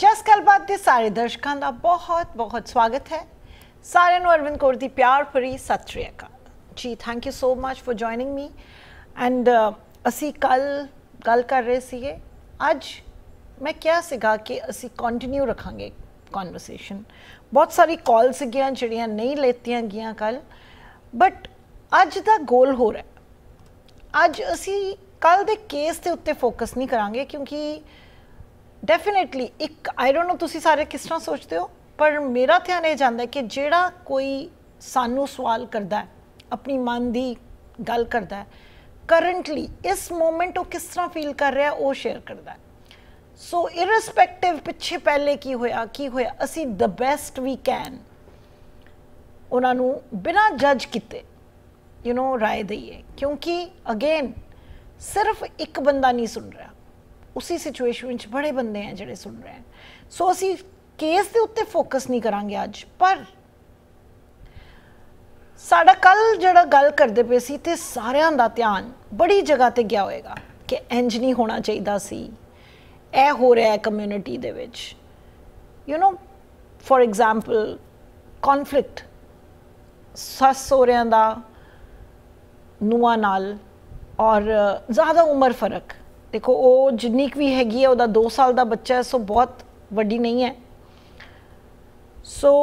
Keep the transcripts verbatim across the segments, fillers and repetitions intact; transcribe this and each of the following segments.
जस गलबात के सारे दर्शकों का बहुत बहुत स्वागत है। सारे नूं अरविंद कौर दी प्यार भरी Sat Shri Akal ji. Thank you so much for joining me and असी कल गल कर रहे सीगे। अज मैं क्या सीगा कि असी कंटिन्यू रखांगे कॉन्वरसेशन। बहुत सारी कॉल सीगियां जिहड़ियां नहीं लेतियां गईयां कल, बट अज दा गोल हो रहा है। अज असी कल दे केस के उत्ते फोकस नहीं करांगे क्योंकि डेफिनेटली एक आई डोंट नो तुसी सारे किस तरह सोचते हो, पर मेरा ध्यान ये जाता है कि जेड़ा कोई सानू सवाल करता है, अपनी मन की गल करता है, करंटली इस मोमेंट वो किस तरह फील कर रहा है वो शेयर करता है। सो इररिस्पैक्टिव पिछे पहले की होया की होया असी द बेस्ट वी कैन उन्होंने बिना जज किते यू नो राय दईए, क्योंकि अगेन सिर्फ एक बंदा नहीं सुन रहा, उसी सिचुएशन में बड़े बंदे हैं जिहड़े सुन रहे हैं। सो असी केस के उत्ते फोकस नहीं करांगे अज, पर साडा कल जिहड़ा गल करदे पे सी ते सारियां दा ध्यान बड़ी जगह ते गया होएगा कि इंज नहीं होना चाहिए सी, ए हो रहा है कम्यूनिटी दे विच। You know for example conflict सस सहुरियां दा नूआं नाल और ज़्यादा उम्र फर्क देखो, वो जिन्नी भी हैगी है वह दो साल का बच्चा है, सो बहुत वड्डी नहीं है। सो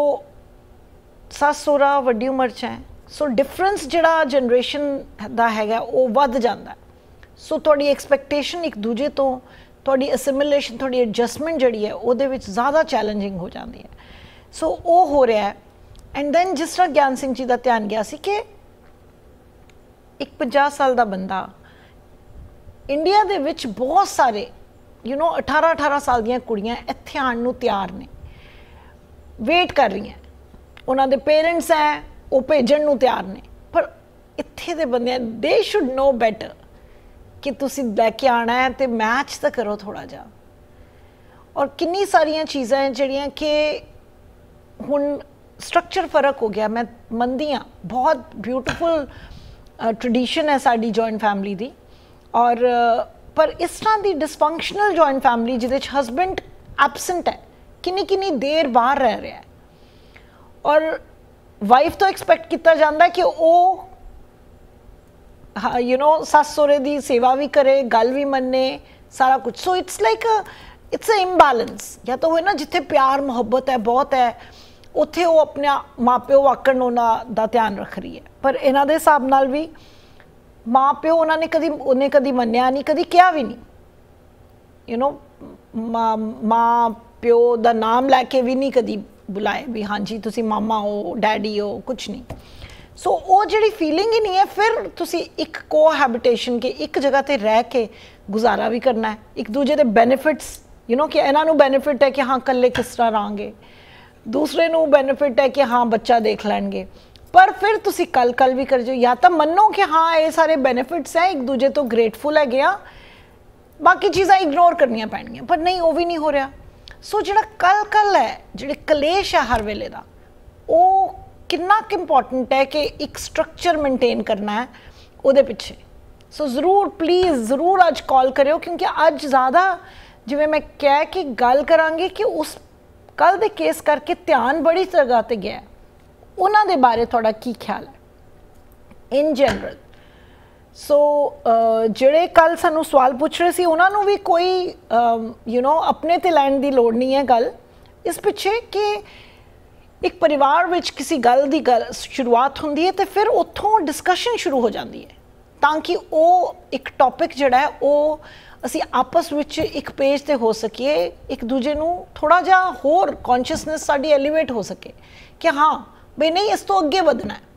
सस सहुरा वड्डी उम्र च है, सो डिफरेंस जिहड़ा जनरेशन दा हैगा वो वध जांदा है। सो थोड़ी एक्सपैक्टेशन एक दूजे तो थोड़ी असिमिलेशन थोड़ी एडजस्टमेंट जिहड़ी है वो ज़्यादा चैलेंजिंग हो जाती है। सो वो हो रहा है। एंड दैन जिस तरह ज्ञान सिंह जी का ध्यान गया सी कि एक पचास साल का बंदा इंडिया दे विच बहुत सारे यू नो अठारह अठारह साल दियां कुड़ियां इत्थे आउण नूं तैयार ने, वेट कर रही हैं, उन्हां दे पेरेंट्स हैं वो भेजण नूं तैयार ने, पर इत्थे दे बंदे दे शुड नो बैटर कि तुसीं लैके आना है तो मैच तो करो थोड़ा जा। और किन्नी सारियां चीज़ां हैं जिहड़ियां कि हुण स्ट्रक्चर फर्क हो गया। मैं मनदी हाँ बहुत ब्यूटिफुल ट्रडिशन है साडी जॉइंट फैमिली दी, और पर इस तरह की डिसफंक्शनल जॉइंट फैमिली जिहदे हसबैंड एबसेंट है, किन्नी किन्नी देर बाहर रह रहा है, और वाइफ तो एक्सपैक्ट किया जाता है कि वो हाँ यू नो सस सहुरे की सेवा भी करे, गल भी मन्ने, सारा कुछ। So it's like it's a imbalance. या तो हो ना जिथे प्यार मुहब्बत है बहुत है, उत्थे वो अपने माँ प्यो वाकण उन्हों दा ध्यान रख रही है, पर इन्हां दे हिसाब नाल भी माँ प्यो उन्होंने कभी उन्हें कभी मन्निया नहीं, कभी क्या भी नहीं। यू नो माँ माँ प्यो का नाम लैके भी नहीं कभी बुलाए भी हाँ जी तुसी मामा हो डैडी हो, कुछ नहीं। सो so, वो जी फीलिंग ही नहीं है। फिर तुसी एक को हैबिटेशन के एक जगह पर रह के गुजारा भी करना है, एक दूजे के बेनिफिट्स यू नो कि इन्हों बेनिफिट है कि हाँ कल्ले किस तरह रहांगे, दूसरे नूं बेनिफिट है कि हाँ बच्चा देख लैणगे, पर फिर तुसी कल कल भी कर जो। या तो मनो कि हाँ ये सारे बेनिफिट्स हैं, एक दूजे तो ग्रेटफुल है गया, बाकी चीज़ां इग्नोर करनियां पैणगियां, पर नहीं वो भी नहीं हो रहा। सो जिहड़ा कल कल है जिहड़े कलेश है हर वेले दा, वो कितना इंपॉर्टेंट है कि एक स्ट्रक्चर मेनटेन करना है उहदे पिछे। सो ज़रूर प्लीज़ ज़रूर अज कॉल करियो, क्योंकि अज ज़्यादा जिवें मैं कह के गल करांगे कि उस कल दे केस करके ध्यान बड़ी जगह ते गया, उन्हां दे बारे थोड़ा की ख्याल है इन जनरल। सो जिहड़े कल सानू सवाल पूछ रहे सी उन्हां नूं भी कोई यू नो अपने ते लैण दी लोड़ नहीं है। गल इस पिछे कि एक परिवार विच किसी गल दी गल शुरुआत हुंदी है तो फिर उत्थों डिस्कशन शुरू हो जाती है, ताकि वो एक टॉपिक जिहड़ा है वो असी आपस विच एक पेज ते हो सकीए, एक दूजे नूं थोड़ा जा होर कॉन्शियसनैस साडी एलीवेट हो सके कि हाँ बई नहीं इस तो अगे बढ़ना है।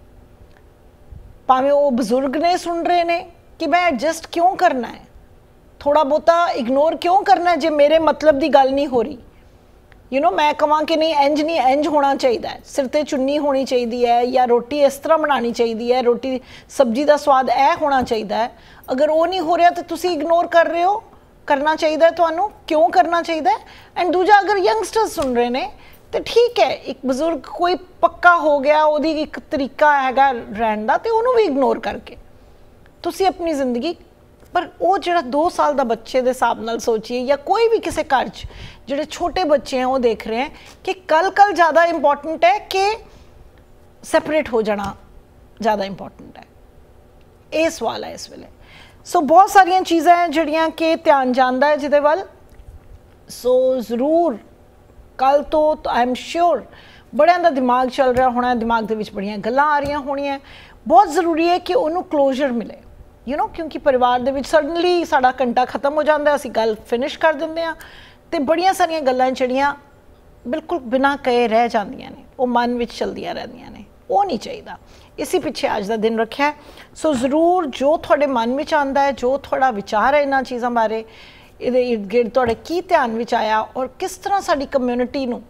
भावें वो बजुर्ग ने सुन रहे ने कि मैं एडजस्ट क्यों करना है, थोड़ा बहुता इग्नोर क्यों करना है जे मेरे मतलब की गल नहीं हो रही। यू नो मैं कहां कि नहीं इंज नहीं इंज होना चाहिए, सिर ते चुन्नी होनी चाहिए है, या रोटी इस तरह बनानी चाहिए है, रोटी सब्जी का स्वाद ए होना चाहिए है। अगर वो नहीं हो रहा तो तुसी इग्नोर कर रहे हो, करना चाहिए तुहानू क्यों करना चाहिए। एंड दूजा अगर यंगस्टर्स सुन रहे ने तो ठीक है, एक बजुर्ग कोई पक्का हो गया वो एक तरीका हैगा रहन का, तो उन्होंने भी इग्नोर करके तुसी अपनी जिंदगी पर वो जो दो साल का बच्चे के हिसाब नाल सोचिए या कोई भी किसी घर च जो छोटे बच्चे हैं वो देख रहे हैं कि कल कल ज़्यादा इंपॉर्टेंट है कि सैपरेट हो जाना ज़्यादा इंपॉर्टेंट है, ये सवाल है इस वेले। सो so, बहुत सारिया चीज़ां हैं जिहड़ियां कि ध्यान जांदा है जिहदे वल। सो so, ज़रूर कल तो आई एम श्योर बड़ियां दा दिमाग चल रहा होना, दिमाग दे विच बड़ियां गल्लां आ रही होणियां। बहुत ज़रूरी है कि उन्होंने क्लोजर मिले, यू नो, क्योंकि परिवार दे विच सडनली साडा घंटा खत्म हो जाता है, असीं गल फिनिश कर दिंदे आ ते बड़ियां सारियां गल्लां जिहड़ियां बिल्कुल बिना कहे रह जांदियां ने, वो मन विच चलदियां रहिंदियां ने, वो नहीं चाहिए। इसी पिछे अज का दिन रखा है। सो ज़रूर जो थोड़े मन में आता है, जो थोड़ा विचार है इन्होंने चीज़ों बारे, ये इर्द गिर्द थोड़े की ध्यान में आया और किस तरह साड़ी कम्यूनिटी नू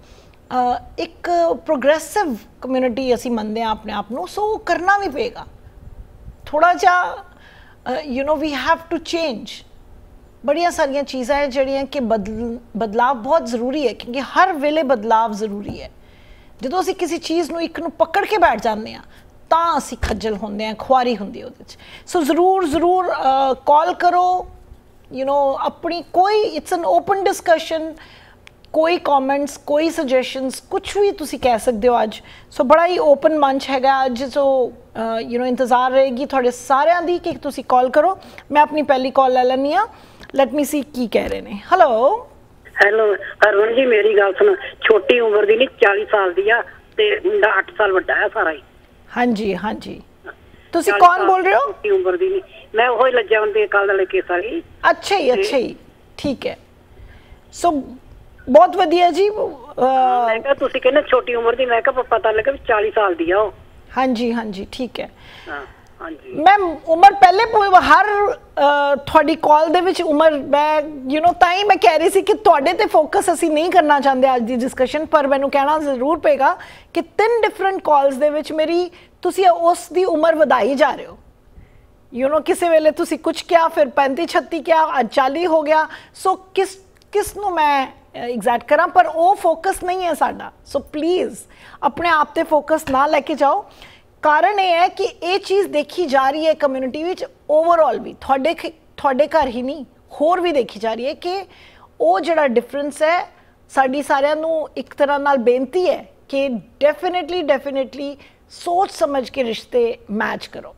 एक प्रोग्रेसिव कम्यूनिटी असी मनते हैं अपने आप को। सो करना भी पेगा थोड़ा जा, you know, we have to change. बड़िया सारिया चीज़ां है जड़ियाँ कि बदल बदलाव बहुत ज़रूरी है, क्योंकि हर वेले बदलाव ज़रूरी है। जो असी किसी चीज़ नू एक नू पकड़ के बैठ जाते हैं ਤਾਂ ਅਸੀਂ खज्जल होंदे हैं, खुआरी होंदी ਉਹਦੇ ਵਿੱਚ। सो ज़रूर ज़रूर कॉल करो, यू नो, अपनी कोई इट्स एन ओपन डिस्कशन, कोई कॉमेंट्स, कोई सजेशंस, कुछ भी तुसी कह सकते हो अज। सो बड़ा ही ओपन मंच हैगा अज। सो यू नो इंतज़ार रहेगी थोड़े सारिਆਂ ਦੀ कि तुसी कॉल करो। मैं अपनी पहली कॉल ले लैनी हाँ, लेट मी सी की कह रहे हैं। हेलो हेलो हरमन जी, मेरी गल सुनो, छोटी उम्र दी नहीं चालीस साल दी आ ते मुंडा अठ साल वड्डा है सारा ही। हाँ जी हाँ जी, तुसी कौन बोल रहे हो? छोटी उम्र दी नहीं, मैं वो ही लज्जा उनके कल वाले केस वाली। अच्छा ही अच्छा ही, ठीक है। सो बहुत वधिया जी। मैं कहा तुसी कहने छोटी उम्र दी, मैं कहा पता लगा चालीस साल दी आ। हाँ जी हाँ जी, ठीक है। हाँ जी, मैं उम्र पहले हर थोड़ी कॉल दे विच उम्र मैं, यू नो, ताई मैं कह रही सी कि तुहाडे ते फोकस असी नहीं करना चाहते अज दी डिस्कशन, पर मैनू कहना जरूर पेगा कि तीन डिफरेंट कॉल्स दे विच मेरी तुसी उस दी उम्र वधाई जा रहे हो। यू नो, किसी वेले तुसी कुछ क्या, फिर पैंती छत्ती क्या, अज चाली हो गया। सो किस किस नू मैं एग्जैक्ट करा, पर वो फोकस नहीं है साडा। सो प्लीज़ अपने आप ते फोकस ना लैके जाओ। कारण यह है कि ये चीज़ देखी जा रही है कम्यूनिटी विच ओवरऑल भी, थोड़े थोड़े घर ही नहीं, होर भी देखी जा रही है कि वो जिहड़ा डिफरेंस है साडी सारिਆਂ ਨੂੰ एक तरह नाल बेनती है कि डेफिनेटली डेफिनेटली सोच समझ के रिश्ते मैच करो।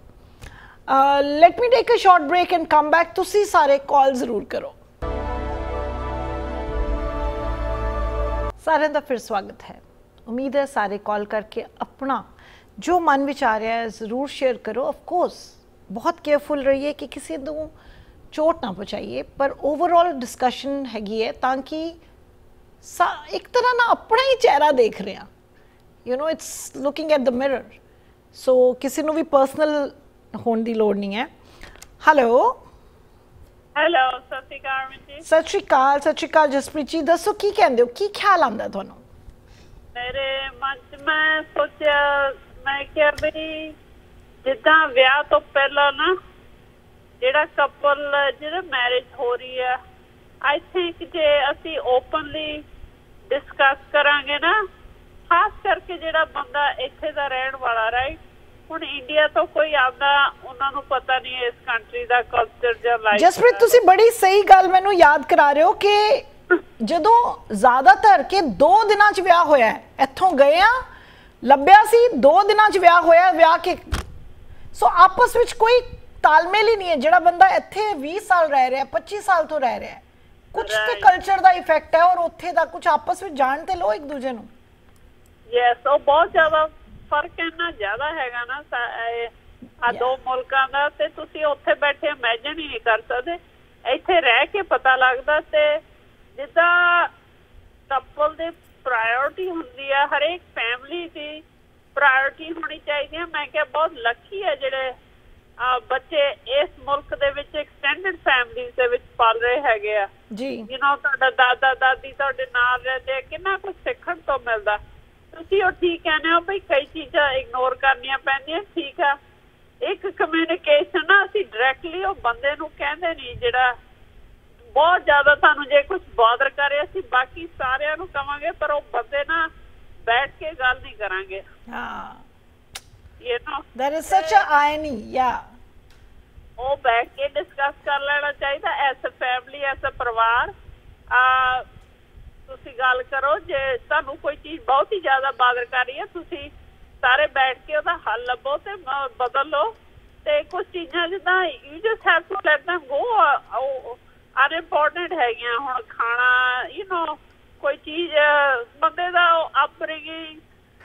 Let me take a short break and come back. तुसी सारे कॉल जरूर करो। सारे का फिर स्वागत है। उम्मीद है सारे कॉल करके अपना जो मन विच आ रहा है ज़रूर शेयर करो। ऑफ कोर्स बहुत केयरफुल रहिए कि किसी को चोट ना पहुँचाइए, पर ओवरऑल डिस्कशन हैगी है ताकि एक तरह ना अपना ही चेहरा देख रहे हैं, you know, it's looking at the mirror. सो किसी को भी पर्सनल होने की लोड़ नहीं है। हेलो हेलो, सत श्री अकाल जी। सत श्री अकाल, सत श्री अकाल जसप्रीत जी, दसो की कहते हो, की ख्याल आता थानू? मेरे मन च मैं सोचा, मैं क्या भी जिदा विआह तो पहला ना जिहड़ा कपल जिहड़ा मैरिज हो रही है, आई थिंक जे असी ओपनली डिस्कस करांगे ना, खास करके जिहड़ा बंदा इत्थे दा रहण वाला, राइट, हुण इंडिया तो कोई आंदा उन्हां नूं पता नहीं है इस कंट्री दा कल्चर जां लाइफ। जसप्रीत तुसी बड़ी सही गल मैनू याद करा रहे हो कि जदों ज़्यादातर के दो दिनां च विआह होया है, इत्थों गए आ लभ्या सी दो दिनां च विआह होया, विआह के सो आपस विच कोई तालमेल ही नहीं है। जिहड़ा बंदा इत्थे बीस साल रह रहा है, पच्चीस साल तो रह रहा है, कुछ तो कल्चर दा इफेक्ट है और उत्थे दा कुछ आपस विच जान ते लो एक दूजे नूं। यस, वो बहुत ज्यादा फर्क इन्ना ज्यादा हैगा ना आ दो मुल्कां दा, ते तुसीं उत्थे बैठे इमेजिन ही नहीं कर सकदे। इत्थे रह के पता लगदा ते जिद्दां कपल दी प्रायोरिटी हुंदी है, हर एक फैमिली की प्रायोरिटी होनी चाहिए। मैं क्या बहुत लकी है जिहड़े बच्चे इस मुल्क दे विच एक्सटेंडेड फैमिलीज दे विच पल रहे हैगे आ जी। यू नो, तुहाडा दादा दादी तुहाडे नाल रहिंदे, किन्ना कुछ सीखण तो मिलदा। तुसीं ਉਹ ठीक कहने हो भाई कई चीज़ां इग्नोर करनियां पैंदियां, ठीक है। एक कम्यूनिकेशन ना असीं डायरैक्टली वो बंदे नूं कहंदे नहीं, जिहड़ा बहुत ज़्यादा सानूं जे कुछ बॉदर करे असीं बाकी सारिਆਂ ਨੂੰ ਕਵਾਂਗੇ, पर वो बंदे ना बैठ के गल नहीं करांगे। हाँ, you know, there is such a irony, yeah, ਉਹ ਬੈਠ ਕੇ ਡਿਸਕਸ ਕਰ ਲੈਣਾ ਚਾਹੀਦਾ ਐਸ ਫੈਮਿਲੀ ਐਸ ਪਰਿਵਾਰ। ਤੁਸੀਂ ਗੱਲ ਕਰੋ, ਜੇ ਤੁਹਾਨੂੰ ਕੋਈ ਚੀਜ਼ ਬਹੁਤ ਹੀ ਜ਼ਿਆਦਾ ਬਾਦਰ ਕਰ ਰਹੀ ਹੈ ਤੁਸੀਂ ਸਾਰੇ ਬੈਠ ਕੇ ਉਹਦਾ ਹੱਲ ਲੱਭੋ ਤੇ ਬਦਲ ਲਓ। ਤੇ ਕੁਝ ਚੀਜ਼ਾਂ ਜਿੱਦਾਂ you just have to let them go unimportant ਹੈਗੀਆਂ। ਹੁਣ ਖਾਣਾ ਯੂ ਨੋ ਕੋਈ ਚੀਜ਼ ਬੰਦੇ ਦਾ upbringing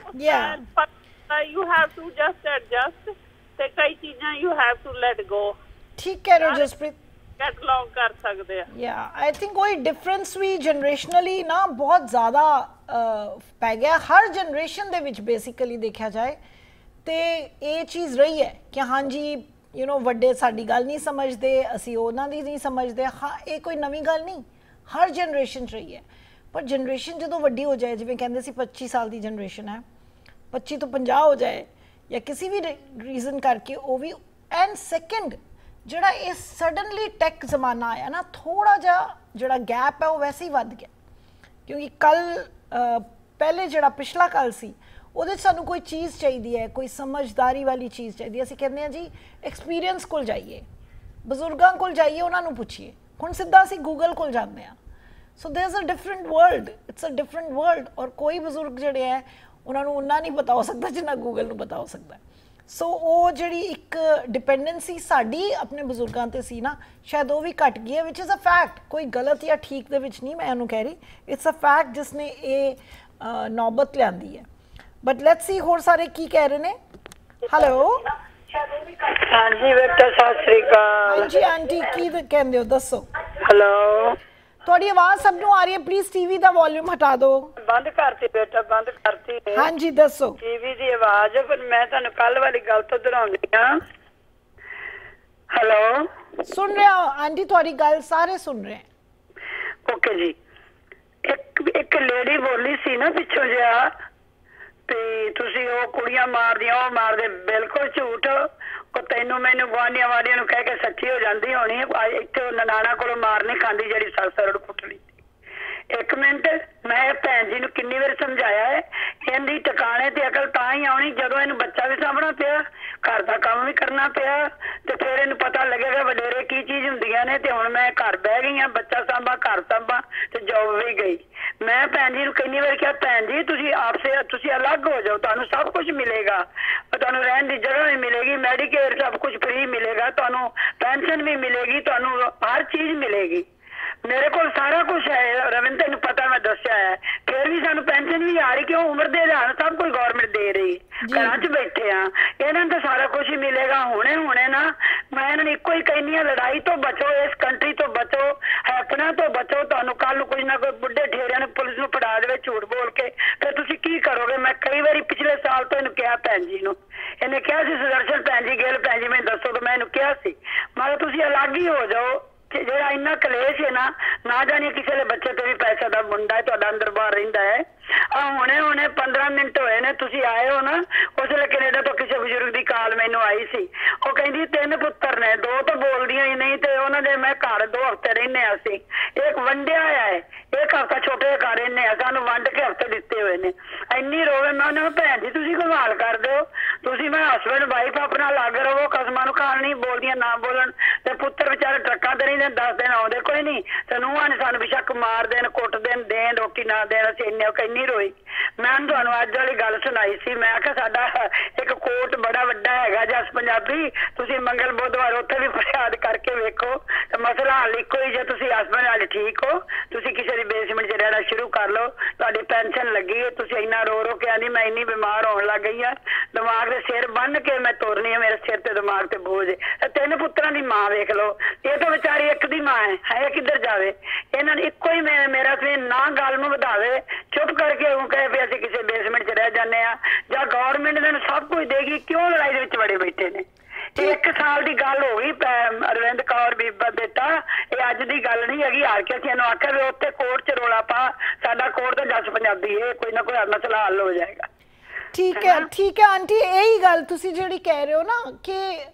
you have to just adjust ਤੇ ਕਈ ਚੀਜ਼ਾਂ you have to let go. ਠੀਕ ਕਹਿ ਰਹੇ ਹੋ ਜਸਪ੍ਰੀਤ, ਗੈਟ ਲੌਂਗ ਕਰ ਸਕਦੇ ਆ। ਯਾ ਆਈ ਥਿੰਕ ਕੋਈ ਡਿਫਰੈਂਸ ਵੀ ਜਨਰੇਸ਼ਨਲੀ ਨਾ ਬਹੁਤ ਜ਼ਿਆਦਾ ਪੈ ਗਿਆ ਹਰ ਜਨਰੇਸ਼ਨ ਦੇ ਵਿੱਚ ਬੇਸਿਕਲੀ ਦੇਖਿਆ ਜਾਏ ਤੇ ਇਹ ਚੀਜ਼ ਰਹੀ ਹੈ ਕਿ ਹਾਂਜੀ ਯੂ ਨੋ ਵੱਡੇ ਸਾਡੀ ਗੱਲ ਨਹੀਂ ਸਮਝਦੇ, ਅਸੀਂ ਉਹਨਾਂ ਦੀ ਨਹੀਂ ਸਮਝਦੇ। ਹਾਂ ਇਹ ਕੋਈ ਨਵੀਂ ਗੱਲ ਨਹੀਂ, ਹਰ ਜਨਰੇਸ਼ਨ 'ਚ ਰਹੀ ਹੈ। ਪਰ ਜਨਰੇਸ਼ਨ ਜਦੋਂ ਵੱਡੀ ਹੋ ਜਾਏ, ਜਿਵੇਂ ਕਹਿੰਦੇ ਸੀ ਪੱਚੀ ਸਾਲ ਦੀ ਜਨਰੇਸ਼ਨ ਹੈ, ਪੱਚੀ ਤੋਂ ਪੰਜਾਹ ਹੋ ਜਾਏ ਜਾਂ ਕਿਸੇ ਵੀ ਰੀਜ਼ਨ ਕਰਕੇ ਉਹ ਵੀ। ਐਂਡ ਸੈਕਿੰਡ ਜਿਹੜਾ ਇਹ ਸਡਨਲੀ ਟੈਕ ਜ਼ਮਾਨਾ ਆਇਆ ਨਾ, ਥੋੜ੍ਹਾ ਜਿਹਾ ਜਿਹੜਾ ਗੈਪ ਹੈ ਉਹ ਵੈਸੇ ਹੀ ਵੱਧ ਗਿਆ। ਕਿਉਂਕਿ ਕੱਲ੍ਹ ਪਹਿਲੇ ਜਿਹੜਾ ਪਿਛਲਾ ਕੱਲ ਸੀ ਉਹਦੇ 'ਚ ਸਾਨੂੰ ਕੋਈ ਚੀਜ਼ ਚਾਹੀਦੀ ਹੈ, ਕੋਈ ਸਮਝਦਾਰੀ ਵਾਲੀ ਚੀਜ਼ ਚਾਹੀਦੀ ਹੈ, ਅਸੀਂ ਕਹਿੰਦੇ ਹਾਂ ਜੀ ਐਕਸਪੀਰੀਅੰਸ ਕੋਲ ਜਾਈਏ, ਬਜ਼ੁਰਗਾਂ ਕੋਲ ਜਾਈਏ, ਉਹਨਾਂ ਨੂੰ ਪੁੱਛੀਏ। ਹੁਣ ਸਿੱਧਾ ਅਸੀਂ ਗੂਗਲ ਕੋਲ ਜਾਂਦੇ ਹਾਂ। So there is a different world, it's a different world. और कोई बजुर्ग ਜਿਹੜੇ ਹੈ ਉਹਨਾਂ ਨੂੰ ਉਨਾ ਨਹੀਂ ਪਤਾ ਹੋ ਸਕਦਾ ਜਿੰਨਾ ਗੂਗਲ ਨੂੰ ਪਤਾ ਹੋ ਸਕਦਾ। ਸੋ ਉਹ ਜਿਹੜੀ ਇੱਕ ਡਿਪੈਂਡੈਂਸੀ ਸਾਡੀ ਆਪਣੇ ਬਜ਼ੁਰਗਾਂ 'ਤੇ ਸੀ ਨਾ, ਸ਼ਾਇਦ ਉਹ ਵੀ ਘਟ ਗਈ ਹੈ, ਵਿਚ ਇਜ਼ ਅ ਫੈਕਟ। ਕੋਈ ਗਲਤ ਜਾਂ ਠੀਕ ਦੇ ਵਿੱਚ ਨਹੀਂ ਮੈਂ ਇਹਨੂੰ ਕਹਿ ਰਹੀ, ਇਟਸ ਅ ਫੈਕਟ ਜਿਸ ਨੇ ਇਹ ਨੌਬਤ ਲਿਆਂਦੀ ਹੈ। ਬਟ ਲੈਟਸ ਸੀ ਹੋਰ ਸਾਰੇ ਕੀ ਕਹਿ ਰਹੇ ਨੇ। ਹੈਲੋ ਹਾਂਜੀ ਬੇਟਾ ਸਤਿ ਸ੍ਰੀ ਅਕਾਲ। ਹਾਂਜੀ ਆਂਟੀ ਕੀ ਕਹਿੰਦੇ ਹੋ ਦੱਸੋ। ਹੈਲੋ ਤੁਹਾਡੀ ਆਵਾਜ਼ ਸਭ ਨੂੰ ਆ ਰਹੀ ਹੈ, ਪਲੀਜ਼ ਟੀਵੀ ਦਾ ਵੋਲਿਊਮ ਹਟਾ ਦਿਓ। ਬੰਦ ਕਰਤੀ ਬੇਟਾ, ਬੰਦ ਕਰਤੀ। ਹਾਂਜੀ ਦੱਸੋ। ਟੀਵੀ ਦੀ ਆਵਾਜ਼ ਪਰ ਮੈਂ ਤੁਹਾਨੂੰ ਕੱਲ ਵਾਲੀ ਗੱਲ ਤੋਂ ਦੁਹਰਾਉਂਦੀ ਹਾਂ। ਹੈਲੋ ਸੁਣ ਰਿਹਾ ਆਂਟੀ ਤੁਹਾਡੀ ਗੱਲ, ਸਾਰੇ ਸੁਣ ਰਹੇ। ਓਕੇ ਜੀ। ਇੱਕ ਇੱਕ ਲੇਡੀ ਬੋਲੀ ਸੀ ਨਾ ਪਿੱਛੋਂ ਜਿਹਾ ਤੇ ਤੁਸੀਂ ਉਹ ਕੁੜੀਆਂ ਮਾਰਦੀਆਂ ਉਹ ਮਾਰਦੇ, ਬਿਲਕੁਲ ਝੂਠ। ਉਹ ਤੈਨੂੰ ਮੈਨੂੰ ਗੁਆਂਢੀਆਂ ਵਾਲੀਆਂ ਨੂੰ ਕਹਿ ਕੇ ਸੱਚੀ ਹੋ ਜਾਂਦੀ ਹੋਣੀ। ਇੱਥੇ ਉਹ ਨਨਾਣਾ ਕੋਲੋਂ ਮਾਰ ਨਹੀਂ ਖਾਂਦੀ ਜਿਹੜੀ ਸੱਸ ਰੜ ਕੁੱਟਣੀ। ਇੱਕ ਮਿੰਟ, ਮੈਂ ਭੈਣ ਜੀ ਨੂੰ ਕਿੰਨੀ ਵਾਰ ਸਮਝਾਇਆ ਹੈ, ਇਹਦੀ ਟਿਕਾਣੇ ਤੇ ਅਕਲ ਤਾਂ ਹੀ ਆਉਣੀ ਜਦੋਂ ਇਹਨੂੰ ਬੱਚਾ ਵੀ ਸਾਂਭਣਾ ਪਿਆ, ਘਰ ਦਾ ਕੰਮ ਵੀ ਕਰਨਾ ਪਿਆ, ਤੇ ਫਿਰ ਇਹਨੂੰ ਪਤਾ ਲੱਗੇਗਾ ਵਡੇਰੇ ਕੀ ਚੀਜ਼ ਹੁੰਦੀਆਂ ਨੇ। ਤੇ ਹੁਣ ਮੈਂ ਘਰ ਬਹਿ ਗਈ ਹਾਂ, ਬੱਚਾ ਸਾਂਭਾ, ਘਰ ਸਾਂਭਾ ਤੇ ਜੋਬ ਵੀ ਗਈ। ਮੈਂ ਭੈਣ ਜੀ ਨੂੰ ਕਿੰਨੀ ਵਾਰ ਕਿਹਾ, ਭੈਣ ਜੀ ਤੁਸੀਂ ਆਪਸੇ ਤੁਸੀਂ ਅਲੱਗ ਹੋ ਜਾਓ, ਤੁਹਾਨੂੰ ਸਭ ਕੁਝ ਮਿਲੇਗਾ, ਤੁਹਾਨੂੰ ਰਹਿਣ ਦੀ ਜਗ੍ਹਾ ਵੀ ਮਿਲੇਗੀ, ਮੈਡੀਕੇਅਰ ਸਭ ਕੁਝ ਫ੍ਰੀ ਮਿਲੇਗਾ, ਤੁਹਾਨੂੰ ਪੈਨਸ਼ਨ ਵੀ ਮਿਲੇਗੀ, ਤੁਹਾਨੂੰ ਹਰ ਚੀਜ਼ ਮਿਲੇਗੀ। ਮੇਰੇ ਕੋਲ ਸਾਰਾ ਕੁਝ ਹੈ ਰਵਿੰਦਰ, ਤੈਨੂੰ ਪਤਾ ਮੈਂ ਦੱਸਿਆ ਹੈ। ਫਿਰ ਵੀ ਸਾਨੂੰ ਪੈਨਸ਼ਨ ਵੀ ਆ ਰਹੀ, ਕਿਉਂ ਉਮਰ ਦੇ ਆਧਾਰ ਸਭ ਕੁਝ ਗੌਰਮੈਂਟ ਦੇ ਰਹੀ। ਘਰਾਂ 'ਚ ਬੈਠੇ ਆ, ਇਹਨਾਂ ਨੂੰ ਤਾਂ ਸਾਰਾ ਕੁਝ ਹੀ ਮਿਲੇਗਾ। ਹੁਣੇ ਹੁਣੇ ਨਾ ਮੈਂ ਇਹਨਾਂ ਨੂੰ ਇੱਕੋ ਹੀ ਕਹਿੰਦੀ ਹਾਂ, ਲੜਾਈ ਤੋਂ ਬਚੋ, ਇਸ ਕੰਟਰੀ ਤੋਂ ਬਚੋ, ਹੈਪਨਾ ਤੋਂ ਬਚੋ। ਤੁਹਾਨੂੰ ਕੱਲ ਨੂੰ ਕੁਝ ਨਾ ਕੋਈ ਬੁੱਢੇ ਠੇਰਿਆਂ ਨੂੰ ਪੁਲਿਸ ਨੂੰ ਫੜਾ ਦੇਵੇ ਝੂਠ ਬੋਲ ਕੇ, ਫਿਰ ਤੁਸੀਂ ਕੀ ਕਰੋਗੇ। ਮੈਂ ਕਈ ਵਾਰੀ ਪਿਛਲੇ ਸਾਲ ਤੋਂ ਇਹਨੂੰ ਕਿਹਾ ਭੈਣ ਜੀ ਨੂੰ, ਇਹਨੇ ਕਿਹਾ ਸੀ ਸੁਦਰਸ਼ਨ ਭੈਣ ਜੀ ਗਿੱਲ ਭੈਣ ਜੀ ਮੈਨੂੰ ਦੱਸੋ, ਕਿ ਮੈਂ ਇਹਨੂੰ ਕਿਹਾ ਸੀ ਮੈਂ ਤੁਸੀਂ ਅਲੱਗ ਹੀ ਹੋ ਜਾਓ। ਜਿਹੜਾ ਇੰਨਾ ਕਲੇਸ਼ ਹੈ ਨਾ, ਨਾ ਜਾਣੀ ਕਿਸੇ ਦੇ ਬੱਚੇ ਤੇ ਵੀ ਪੈਸੇ ਦਾ ਮੁੰਡਾ ਹੈ ਤੁਹਾਡਾ ਅੰਦਰ ਬਾਹਰ ਰਹਿੰਦਾ ਹੈ। ਆ ਹੁਣੇ ਹੁਣੇ ਪੰਦਰਾਂ ਮਿੰਟ ਹੋਏ ਨੇ ਤੁਸੀਂ ਆਏ ਹੋ ਨਾ, ਉਸ ਵੇਲੇ ਕੈਨੇਡਾ ਤੋਂ ਕਿਸੇ ਬਜ਼ੁਰਗ ਦੀ ਕਾਲ ਮੈਨੂੰ ਆਈ ਸੀ। ਉਹ ਕਹਿੰਦੀ ਤਿੰਨ ਪੁੱਤਰ ਨੇ, ਦੋ ਤਾਂ ਬੋਲਦੀਆਂ ਹੀ ਨਹੀਂ, ਤੇ ਉਹਨਾਂ ਦੇ ਮੈਂ ਘਰ ਦੋ ਹਫ਼ਤੇ ਰਹਿੰਦੇ ਹਾਂ ਅਸੀਂ। ਇੱਕ ਵੰਡਿਆ ਹੈ, ਇੱਕ ਹਫ਼ਤਾ ਛੋਟੇ ਘਰ ਰਹਿੰਦੇ ਹਾਂ, ਸਾਨੂੰ ਵੰਡ ਕੇ ਹਫ਼ਤੇ ਦਿੱਤੇ ਹੋਏ ਨੇ। ਇੰਨੀ ਰੋਵੇ ਮੈਂ ਉਹਨਾਂ ਨੂੰ, ਭੈਣ ਜੀ ਤੁਸੀਂ ਕਮਾਲ ਕਰ ਦਿਓ, ਤੁਸੀਂ ਮੈਂ ਹਸਬੈਂਡ ਵਾਈਫ ਆਪਣਾ ਲੱਗ ਰਹੋ, ਕਸਮਾਂ ਨੂੰ ਖਾਣ ਨਹੀਂ ਬੋਲਦੀਆਂ ਨਾ ਬੋਲਣ, ਤੇ ਪੁੱਤਰ ਵਿਚਾਰੇ ਟਰੱਕਾਂ ਤੇ ਨਹੀਂ ਦੇ ਦਸ ਦਿਨ ਆਉਂਦੇ ਕੋਈ ਨਹੀਂ, ਤੇ ਨੂੰਹਾਂ ਨੇ ਸਾਨੂੰ ਬੇਸ਼ੱਕ ਮਾਰ ਦੇਣ ਕੁੱਟ ਦੇਣ ਦੇਣ ਰੋਟੀ ਨਾ ਦੇਣ, ਅਸੀਂ ਇੰਨੇ ਇੰਨੀ ਰੋਈ। ਮੈਂ ਤੁਹਾਨੂੰ ਅੱਜ ਵਾਲੀ ਗੱਲ ਸੁਣਾਈ ਸੀ, ਮੈਂ ਕਿਹਾ ਸਾਡਾ ਇੱਕ ਕੋਰਟ ਬੜਾ ਵੱਡਾ ਹੈਗਾ ਜਸ ਪੰਜਾਬੀ, ਤੁਸੀਂ ਮੰਗਲ ਬੁੱਧਵਾਰ ਉੱਥੇ ਵੀ ਫਰਿਆਦ ਕਰਕੇ ਵੇਖੋ ਤੇ ਮਸਲਾ ਹੱਲ ਇੱਕੋ ਹੀ। ਜੇ ਤੁਸੀਂ ਹਸਬੈਂਡ ਵਾਲੇ ਠੀਕ ਹੋ, ਤੁਸੀਂ ਕਿਸੇ ਦੀ ਬੇਸਮੈਂਟ 'ਚ ਰਹਿਣਾ ਸ਼ੁਰੂ ਕਰ ਲਓ, ਤੁਹਾਡੀ ਪੈਨਸ਼ਨ ਲੱਗੀ ਹੈ। ਤੁਸੀਂ ਇੰਨਾ ਰੋ ਰੋ ਕੇ ਆਂਦੀ ਮੈਂ ਇੰਨੀ ਬਿਮਾਰ ਹੋਣ ਲੱਗ ਗਈ ਆ, ਦਿਮਾਗ ਦੇ ਸਿਰ ਬੰਨ ਕੇ ਮੈਂ ਤੁਰਨੀ ਆ, ਮੇਰੇ ਸਿਰ ਤੇ ਦਿਮਾਗ ਤੇ ਬੋਝ। ਤਿੰਨ ਪੁੱਤਰਾਂ ਦੀ ਮਾਂ ਵੇਖ ਲਓ, ਇਹ ਤਾਂ ਵਿਚਾਰੀ ਇੱਕ ਦੀ ਮਾਂ ਹੈ, ਹੈ ਕਿੱਧਰ ਜਾਵੇ। ਇਹਨਾਂ ਨੇ ਇੱਕੋ ਹੀ ਮੈਂ ਮੇਰਾ ਸੀ ਨਾ ਗੱਲ ਨੂੰ ਵਧਾਵੇ, ਚੁੱਪ ਕਰਕੇ ਉਹ ਕਹੇ ਵੀ ਅਸੀਂ ਕਿਸੇ ਬੇਸਮੈਂਟ 'ਚ ਰਹਿ ਜਾਂਦੇ ਆ, ਜਾਂ ਗੌਰਮੈਂਟ ਇਹਨਾਂ ਨੂੰ ਸਭ ਕੁਝ ਦੇਗੀ, ਕਿਉਂ ਲੜਾਈ ਦੇ ਵਿੱਚ ਵੜੇ ਬੈਠੇ ਨੇ। ਇੱਕ ਸਾਲ ਦੀ ਗੱਲ ਹੋ ਗਈ ਅਰਵਿੰਦ ਕੌਰ ਬੀਬਾ ਬੇਟਾ, ਇਹ ਅੱਜ ਦੀ ਗੱਲ ਨਹੀਂ ਹੈਗੀ। ਹਾਰ ਕੇ ਅਸੀਂ ਇਹਨੂੰ ਆਖਿਆ ਵੀ ਉੱਥੇ ਕੋਰਟ 'ਚ ਰੋਲਾ ਪਾ, ਸਾਡਾ ਕੋਰਟ ਤਾਂ ਜੱਜ ਪੰਜਾਬੀ ਹੈ, ਕੋਈ ਨਾ ਕੋਈ ਮਸਲਾ ਹੱਲ ਹੋ ਜਾਏਗਾ। ਠੀਕ ਹੈ ਠੀਕ ਹੈ ਆਂਟੀ, ਇਹੀ ਗੱਲ ਤੁਸੀਂ ਜਿਹੜੀ ਕਹਿ ਰਹੇ ਹੋ ਨਾ ਕਿ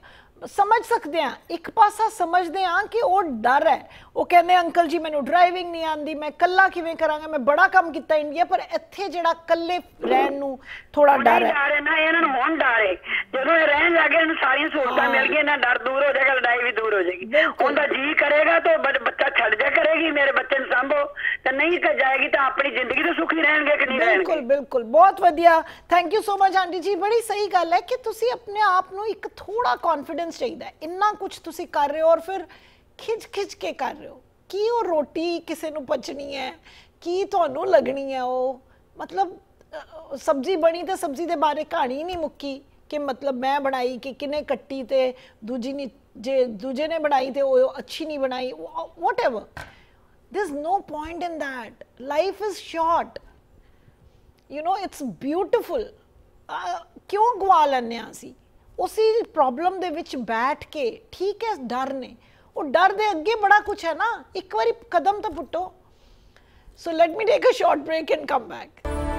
समझ सकते हैं, एक पासा समझते हैं कि वो डर है, वो कहते अंकल जी मैनू ड्राइविंग नहीं आती, मैं कल्ला किवें करांगा, मैं बड़ा काम किया इंडिया, पर इत्थे जिहड़ा कल्ले रहन नू थोड़ा डर है ना, इन्हां नूं हुण डर है, जदों ये रहन जाके इन्हां सारियां सहूलतां मिल गई ना, डर दूर हो जाएगा, लड़ाई भी दूर हो जाएगी। हुण दा जी करेगा तो बच्चा छड़ जा करेगी, मेरे बच्चे नूं संभो, ते नहीं कर जाएगी तो अपनी जिंदगी तो सुखी रहणगे कि नहीं रहणगे। बिल्कुल बिल्कुल, बहुत वधिया, thank you so much aunty ji. बड़ी सही गल है कि तुसी अपने आप नूं एक थोड़ा कॉन्फिडेंस चाहिए, इन्ना कुछ तुसी कर रहे हो और फिर खिच खिच के कर रहे हो कि वो रोटी किसी नूं पचनी है, कि तुहानूं लगनी है, वो मतलब सब्जी बनी तो सब्जी के बारे कहानी नहीं मुक्की कि मतलब मैं बनाई कि किने कट्टी ते दूजी नहीं, जे दूजे ने बनाई तो वो अच्छी नहीं बनाई, whatever, there's no point in that. Life is short, you know, it's beautiful. uh, क्यों गवा लैने असी उसी प्रॉब्लम दे विच बैठ के? ठीक है डर ने, वो डर दे अगे बड़ा कुछ है ना, एक बारी कदम तो पुट्टो। So let me take a short break and come back.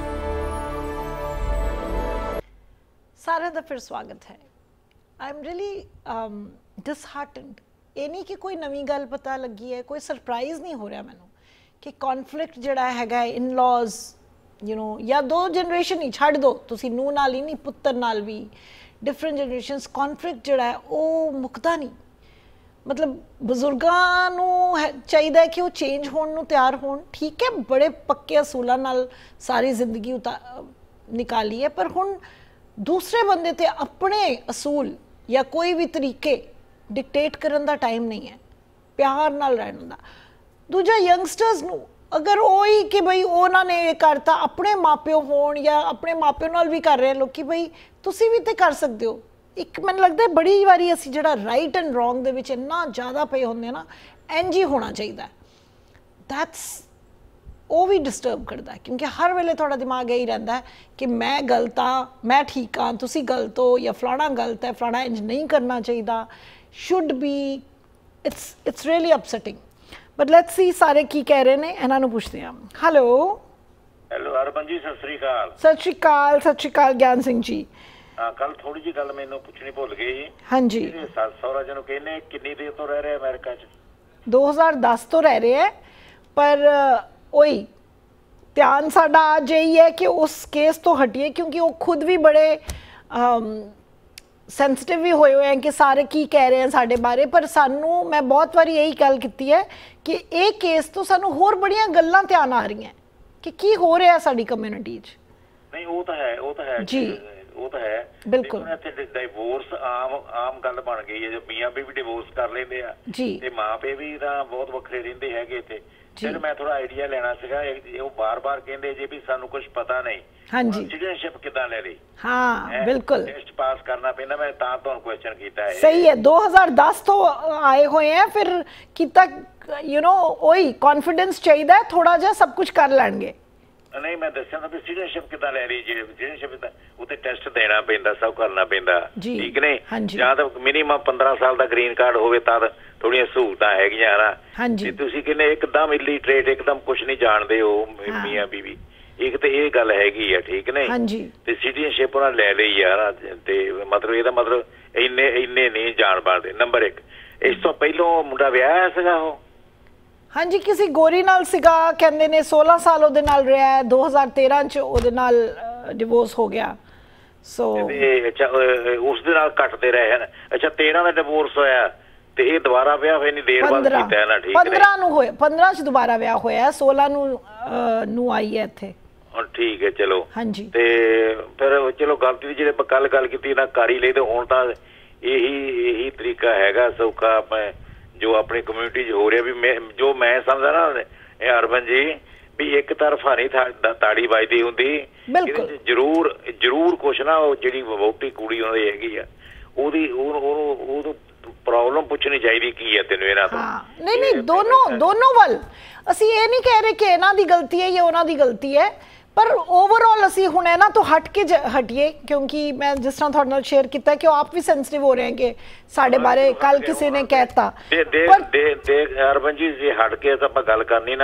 सारा दा फिर स्वागत है। आई एम रियली डिसहार्टनड, ये नहीं कि कोई नवी गल पता लगी है, कोई सरप्राइज़ नहीं हो रहा मैनू कि कॉन्फ्लिक्ट जड़ा हैगा इन लॉज, यू नो, या दो जनरेशन ही छड़ दो तुसी, नूह नाल ही नहीं पुत्तर नाल भी, डिफरेंट जनरेशनस कॉन्फ्लिक्ट जड़ा है वो मुकदा नहीं। मतलब बजुर्गां नूं चाहिए है कि वो चेंज होण नूं तैयार होण, ठीक है बड़े पक्के असूलां नाल सारी जिंदगी उता निकाली है, पर हुण दूसरे बंदे ते अपने असूल या कोई भी तरीके डिक्टेट करन दा टाइम नहीं है, प्यार नाल रहन दा। दूजा यंगस्टर्स नूं अगर वही कि भाई उन्होंने ये करता, अपने मापिओ होण या अपने मापिओ नाल भी कर रहे हैं लोग कि भाई तुसी भी तो कर सकते हो। एक मैनूं लगदा है बड़ी वारी असीं जिहड़ा राइट एंड रॉन्ग दे विच इन्ना ज़्यादा पे होंदे ना, इंज ही होना चाहिए, दैट्स वो भी डिस्टर्ब करता है, क्योंकि हर वेले थोड़ा दिमाग यही रहता है कि मैं गलत हाँ, मैं ठीक हाँ, तुसी गलत हो, या फलाना गलत है, फलाना इंज नहीं करना चाहिए, should be, it's it's really upsetting. But let's see सारे की कह रहे हैं, इन्हां नूं पुछदे हां। हेलो हेलो हरमन जी, सत श्री अकाल। सत श्री अकाल, सत श्री अकाल ज्ञान सिंह जी। हाँ, कल थोड़ी जी गल मैनूं पुछनी भुल गई जी। हाँ जी, सस सहुरा जी नूं कहने कितनी देर तो रह रहे अमेरिका च? दो हज़ार दस तो रह रहे हैं, पर वही ध्यान साडा आज यही है कि उस केस तो हटिए, क्योंकि वो खुद भी बड़े सेंसिटिव भी होए हुए हैं कि सारे की कह रहे हैं साढ़े बारे, पर सानू मैं बहुत बार यही गल की है कि ये केस तो सानू होर बड़ियां गल्लां ध्यान आ रही हैं कि की हो रहा है साडी कम्यूनिटी च। नहीं वो तो है, वो तो है जी, वो तो है बिल्कुल। डिवोर्स आम आम गल बन गई है, जो मियाँ भी डिवोर्स कर लेंदे आ ते माँ पे भी तां बहुत वखरे रहिंदे हैगे इत्थे। फिर मैं थोड़ा आइडिया लेना सीगा, वो बार बार कहंदे जे भी सानू कुछ पता नहीं, हाँ जी, सिटीजनशिप किदां ले ली? हाँ बिल्कुल, टेस्ट पास करना पैंदा, मैं तां तुहानूं क्वेश्चन कीता है। सही है, दो हज़ार दस तो आए हुए हैं, फिर किता यू नो वही कॉन्फिडेंस चाहिए थोड़ा जा, सब कुछ कर लेंगे। नहीं मैं दस्या ना भी सिटीजनशिप किदां ले रही, जे सिटीजनशिप उत्ते टेस्ट देना पैंदा, सब करना पैंदा, ठीक नहीं? हाँ जी, जां तां मिनिमम पंद्रह साल दा ग्रीन कार्ड होवे तां थोड़ियां सहूलतां हैगियां ना। हाँ जी, तुसीं कहंदे एकदम इलिटरेट, एकदम कुछ नहीं जानदे हो मियां बीवी, एक तो ये गल हैगी है, ठीक नहीं? हाँ जी, ते सिटीजनशिप उन्हां ले लई यार, ते मतलब ਇਹਦਾ मतलब ਇੰਨੇ ਇੰਨੇ नहीं जान पाते। नंबर एक, इस तो पहलों मुंडा विआहिਆ ਸੀਗਾ ਉਹ? हाँ जी, किसी गोरी नाल सिगा, कहंदे ने सोलह साल ਉਹਦੇ ਨਾਲ ਰਿਹਾ है, दो हज़ार तेरह ਚ ਉਹਦੇ ਨਾਲ डिवोर्स हो गया। सो अच्छा उस ਦੇ ਨਾਲ ਕੱਟਦੇ ਰਹੇ ਹਨ। अच्छा तेरह ਦਾ डिवोर्स ਹੋਇਆ ਤੇ ਇਹ ਦੁਬਾਰਾ ਵਿਆਹ ਹੋਇਆ ਨਹੀਂ, ਦੇਰ ਬਾਅਦ ਕੀਤਾ ਹੈ ਨਾ, ਠੀਕ ਹੈ? पंद्रह ਨੂੰ ਹੋਇਆ, पंद्रह ਚ ਦੁਬਾਰਾ ਵਿਆਹ ਹੋਇਆ, सोलह ਨੂੰ ਨੂੰ ਆਈ ਹੈ ਇੱਥੇ। ठीक है चलो। हाँ जी, ते फिर चलो गलती जी कल गल की ना कर ही ले, तो हुण तां यही यही तरीका हैगा सौखा मैं जो अपनी कम्यूनिटी च हो रहा भी, मैं जो मैं समझदा ना हरमन जी भी एक तरफा नहीं था ताड़ी बजदी हुंदी, जरूर जरूर कुछ ना जिहड़ी वोटी कुड़ी उहदी हैगी आ ओहदी ओह प्रॉब्लम पुछनी चाहिए की है तेन इन्हां तो। नहीं नहीं, दोनों दोनों वल असी ये नहीं कह रहे कि इन्हां दी गलती है या उन्हां दी गलती है, पर ओवरऑल असी हुण इन्हां तो हट के हटिए, क्योंकि मैं जिस तरह तुहाडे नाल शेयर किया कि आप भी सेंसिटिव हो रहे हैं कि साडे बारे कल किसी ने कहता। पर दे दे हरमन जी जे हट के तो आपां गल करनी ना,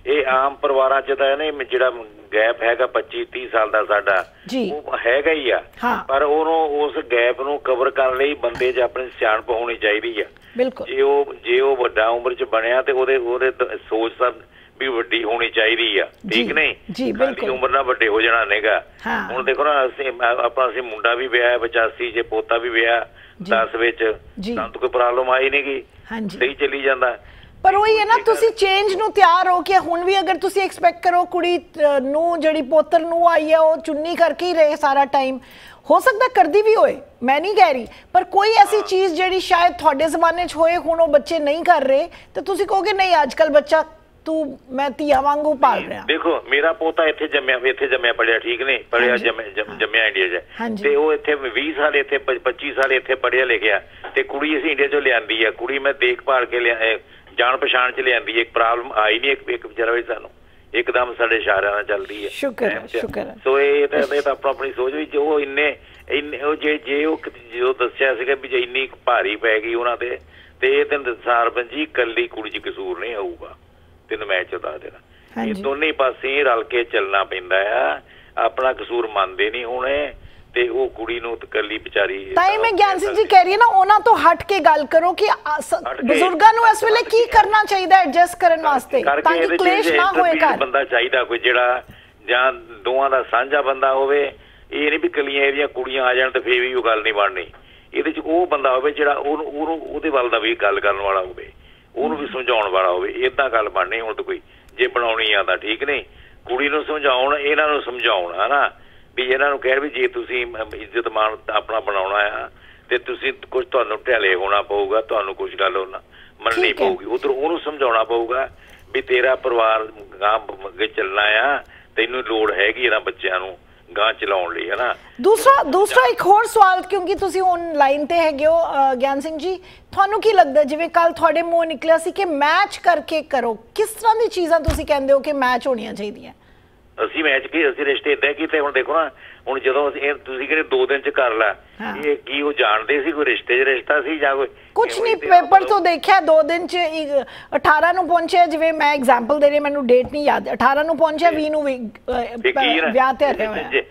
ਇਹ ਆਮ ਪਰਿਵਾਰਾਂ 'ਚ ਤਾਂ ਇਹਨੇ ਜਿਹੜਾ ਗੈਪ ਹੈਗਾ ਪੱਚੀ ਤੀਹ ਸਾਲ ਦਾ ਸਾਡਾ ਉਹ ਹੈਗਾ ਹੀ ਆ, ਪਰ ਉਹਨੂੰ ਉਸ ਗੈਪ ਨੂੰ ਕਵਰ ਕਰਨ ਲਈ ਬੰਦੇ 'ਚ ਆਪਣੀ ਸਿਆਣਪ ਹੋਣੀ ਚਾਹੀਦੀ ਆ। ਜੇ ਉਹ ਜੇ ਉਹ ਵੱਡਾ ਉਮਰ 'ਚ ਬਣਿਆ ਤੇ ਉਹਦੇ ਉਹਦੇ ਸੋਚ ਸਭ ਵੀ ਵੱਡੀ ਹੋਣੀ ਚਾਹੀਦੀ ਆ, ਠੀਕ ਨਹੀਂ? ਖਾਲੀ ਉਮਰ ਨਾਲ ਵੱਡੇ ਹੋ ਜਾਣਾ ਨਹੀਂਗਾ। ਹੁਣ ਦੇਖੋ ਨਾ, ਅਸੀਂ ਆਪਾਂ ਅਸੀਂ ਮੁੰਡਾ ਵੀ ਵਿਆਹ ਪਚਾਸੀ, ਜੇ ਪੋਤਾ ਵੀ ਵਿਆਹ ਦਸ ਵਿੱਚ, ਤਾਂ ਕੋਈ ਪ੍ਰੋਬਲਮ ਆਈ ਨੀ ਗੀ, ਸਹੀ ਚੱਲੀ ਜਾਂਦਾ। ਪਰ ਉਹੀ ਹੈ ਨਾ, ਤੁਸੀਂ ਚੇਂਜ ਨੂੰ ਤਿਆਰ ਹੋ ਕੇ ਹੁਣ ਵੀ ਅਗਰ ਤੁਸੀਂ ਐਕਸਪੈਕਟ ਕਰੋ ਕੁੜੀ ਨੂੰ ਜਿਹੜੀ ਪੋਤਰ ਨੂੰ ਆਈ ਹੈ ਉਹ ਚੁੰਨੀ ਕਰਕੇ ਹੀ ਰਹੇ ਸਾਰਾ ਟਾਈਮ, ਹੋ ਸਕਦਾ ਕਰਦੀ ਵੀ ਹੋਏ, ਮੈਂ ਨਹੀਂ ਕਹਿ ਰਹੀ, ਪਰ ਕੋਈ ਐਸੀ ਚੀਜ਼ ਜਿਹੜੀ ਸ਼ਾਇਦ ਤੁਹਾਡੇ ਜ਼ਮਾਨੇ 'ਚ ਹੋਏ ਹੁਣ ਉਹ ਬੱਚੇ ਨਹੀਂ ਕਰ ਰਹੇ ਤੇ ਤੁਸੀਂ ਕਹੋਗੇ ਨਹੀਂ ਅੱਜ ਕੱਲ੍ਹ ਬੱਚਾ ਤੂੰ ਮੈਂ ਧੀਆ ਵਾਂਗੂ ਪਾਲ ਰਿਹਾ। ਦੇਖੋ ਮੇਰਾ ਪੋਤਾ ਇੱਥੇ ਜੰਮਿਆ ਇੱਥੇ ਜੰਮਿਆ ਪੜਿਆ, ਠੀਕ ਨੇ, ਪੜਿਆ ਜੰਮਿਆ ਇੰਡੀਆ 'ਚ, ਤੇ ਉਹ ਇੱਥੇ ਵੀਹ ਸਾਲ ਇੱਥੇ ਪੱਚੀ ਸਾਲ ਇੱਥੇ ਪੜਿਆ ਲਿਖਿਆ, ਤੇ ਕੁੜੀ ਅਸੀਂ ਇੰਡੀਆ 'ਚੋਂ ਲਿਆਂਦੀ ਆ। ਕੁੜੀ ਮੈਂ ਦੇਖਭਾਲ ਕੇ ਲਿਆ, ਜਾਣ ਪਛਾਣ 'ਚ ਲਿਆਂਦੀ, ਇੱਕ ਪ੍ਰੋਬਲਮ ਆਈ ਨਹੀਂ ਇੱਕ ਇੱਕ ਵਿਚਾਰਾ ਵੀ ਸਾਨੂੰ, ਇੱਕਦਮ ਸਾਡੇ ਇਸ਼ਾਰਿਆਂ ਨਾਲ ਚੱਲਦੀ ਹੈ। ਸ਼ੁਕਰ ਹੈ, ਸ਼ੁਕਰ ਹੈ। ਸੋ ਇਹ ਤਾਂ ਇਹ ਤਾਂ ਆਪਣੀ ਆਪਣੀ ਸੋਚ ਵੀ ਉਹ ਇੰਨੇ ਇੰਨੇ ਉਹ ਜੇ ਜੇ ਉਹ ਜੋ ਦੱਸਿਆ ਸੀਗਾ ਵੀ ਜੇ ਇੰਨੀ ਭਾਰੀ ਪੈ ਗਈ ਉਹਨਾਂ ਤੇ, ਤੇ ਇਹ ਤੈਨੂੰ ਸਰਪੰਚ ਜੀ ਇਕੱਲੀ ਕੁੜੀ 'ਚ ਕਸੂਰ ਨਹੀਂ ਹੋਊਗਾ, ਤੈਨੂੰ ਮੈਂ ਚੁਦਾ ਦੇਣਾ। ਇਹ ਦੋਨੇ ਪਾਸੇ ਰਲ ਕੇ ਚੱਲਣਾ ਪੈਂਦਾ ਆ, ਆਪਣਾ ਕਸੂਰ ਮੰਨਦੇ ਨਹੀਂ ਹੋਣੇ ਤੇ ਉਹ ਕੁੜੀ ਨੂੰ ਇਕੱਲੀ ਵਿਚਾਰੀ। ਤਾਂ ਹੀ ਮੈਂ ਗਿਆਨ ਸਿੰਘ ਜੀ ਕਹਿ ਰਹੀ ਹਾਂ ਨਾ, ਉਹਨਾਂ ਤੋਂ ਹਟ ਕੇ ਗੱਲ ਕਰੋ ਕਿ ਬਜ਼ੁਰਗਾਂ ਨੂੰ ਇਸ ਵੇਲੇ ਕੀ ਕਰਨਾ ਚਾਹੀਦਾ ਐਡਜਸਟ ਕਰਨ ਵਾਸਤੇ, ਤਾਂ ਕਿ ਕਲੇਸ਼ ਨਾ ਹੋਏ ਘਰ। ਬੰਦਾ ਚਾਹੀਦਾ ਕੋਈ ਜਿਹੜਾ ਜਾਂ ਦੋਵਾਂ ਦਾ ਸਾਂਝਾ ਬੰਦਾ ਹੋਵੇ, ਇਹ ਨਹੀਂ ਵੀ ਕੱਲੀਆਂ ਇਹਦੀਆਂ ਕੁੜੀਆਂ ਆ ਜਾਣ ਤੇ ਫੇਰ ਵੀ ਉਹ ਗੱਲ ਨਹੀਂ ਬਣਨੀ। ਇਹਦੇ 'ਚ ਉਹ ਬੰਦਾ ਹੋਵੇ ਜਿਹੜਾ ਉਹਨੂੰ ਉਹਨੂੰ ਉਹਦੇ ਵੱਲ ਦਾ ਵੀ ਗੱਲ ਕਰਨ ਵਾਲਾ ਹੋਵੇ, ਉਹਨੂੰ ਵੀ ਸਮਝਾਉਣ ਵਾਲਾ ਹੋਵੇ। ਏਦਾਂ ਗੱਲ ਬਣਨੀ ਹੁਣ ਤਾਂ ਕੋਈ ਜੇ ਬਣਾਉਣੀ ਆ ਤਾਂ ਠੀਕ ਨਹੀਂ, ਕੁੜੀ ਨੂੰ ਸਮਝਾਉਣ, ਇਹਨਾਂ ਨੂੰ ਸਮਝਾਉਣ, ਹਨਾ ਵੀ ਇਹਨਾਂ ਨੂੰ ਕਹਿ ਵੀ ਜੇ ਤੁਸੀਂ ਇੱਜ਼ਤ ਮਾਣ ਆਪਣਾ ਬਣਾਉਣਾ ਆ ਤੇ ਤੁਸੀਂ ਕੁਝ ਤੁਹਾਨੂੰ ਢਿਆਲੇ ਹੋਣਾ ਪਊਗਾ, ਤੁਹਾਨੂੰ ਕੁਝ ਗੱਲ ਉਹਨਾਂ ਮੰਨਣੀ ਪਊਗੀ। ਉਧਰ ਉਹਨੂੰ ਸਮਝਾਉਣਾ ਪਊਗਾ ਵੀ ਤੇਰਾ ਪਰਿਵਾਰ ਗਾਂ ਅੱਗੇ ਚੱਲਣਾ ਆ, ਤੈਨੂੰ ਲੋੜ ਹੈਗੀ ਇਹਨਾਂ ਬੱਚਿਆਂ ਨੂੰ ਗਾਂ ਚਲਾਉਣ ਲਈ, ਹਨਾ। ਦੂਸਰਾ ਦੂਸਰਾ ਇੱਕ ਹੋਰ ਸਵਾਲ, ਕਿਉਂਕਿ ਤੁਸੀਂ ਹੁਣ ਲਾਈਨ ਤੇ ਹੈਗੇ ਹੋ ਗਿਆਨ ਸਿੰਘ ਜੀ, ਤੁਹਾਨੂੰ ਕੀ ਲੱਗਦਾ ਜਿਵੇਂ ਕੱਲ ਤੁਹਾਡੇ ਮੂੰਹ ਨਿਕਲਿਆ ਸੀ ਕਿ ਮੈਚ ਕਰਕੇ ਕਰੋ, ਕਿਸ ਤਰ੍ਹਾਂ ਦੀ ਚੀਜ਼ਾਂ ਤੁਸੀਂ ਕਹਿੰਦੇ ਹੋ ਕਿ ਮੈਚ ਹੋਣੀਆਂ ਚਾਹੀਦੀਆਂ? ਅਸੀਂ ਮੈਚ ਕੀ ਅਸੀਂ ਰਿਸ਼ਤੇ ਏਦਾਂ ਕੀਤੇ। ਹੁਣ ਦੇਖੋ ਨਾ, ਹੁਣ ਜਦੋਂ ਅਸੀਂ ਤੁਸੀਂ ਕਹਿੰਦੇ ਦੋ ਦਿਨ 'ਚ ਕਰ ਲੈ, ਇਹ ਕੀ ਉਹ ਜਾਣਦੇ ਸੀ ਕੋਈ ਰਿਸ਼ਤੇ 'ਚ ਰਿਸ਼ਤਾ ਸੀ ਜਾਂ ਕੋਈ ਕੁਛ ਨਹੀਂ? ਪੇਪਰ ਤੋਂ ਦੇਖਿਆ ਦੋ ਦਿਨ 'ਚ ਅਠਾਰਾਂ ਨੂੰ ਪਹੁੰਚਿਆ, ਜਿਵੇਂ ਮੈਂ ਐਗਜ਼ਾਮਪਲ ਦੇ ਰਹੀ, ਮੈਨੂੰ ਡੇਟ ਨਹੀਂ ਯਾਦ, ਅਠਾਰਾਂ ਨੂੰ ਪਹੁੰਚਿਆ, ਵੀਹ ਨੂੰ ਵਿਆਹ ਤੇ ਰਿਹਾ ਹੋਇਆ।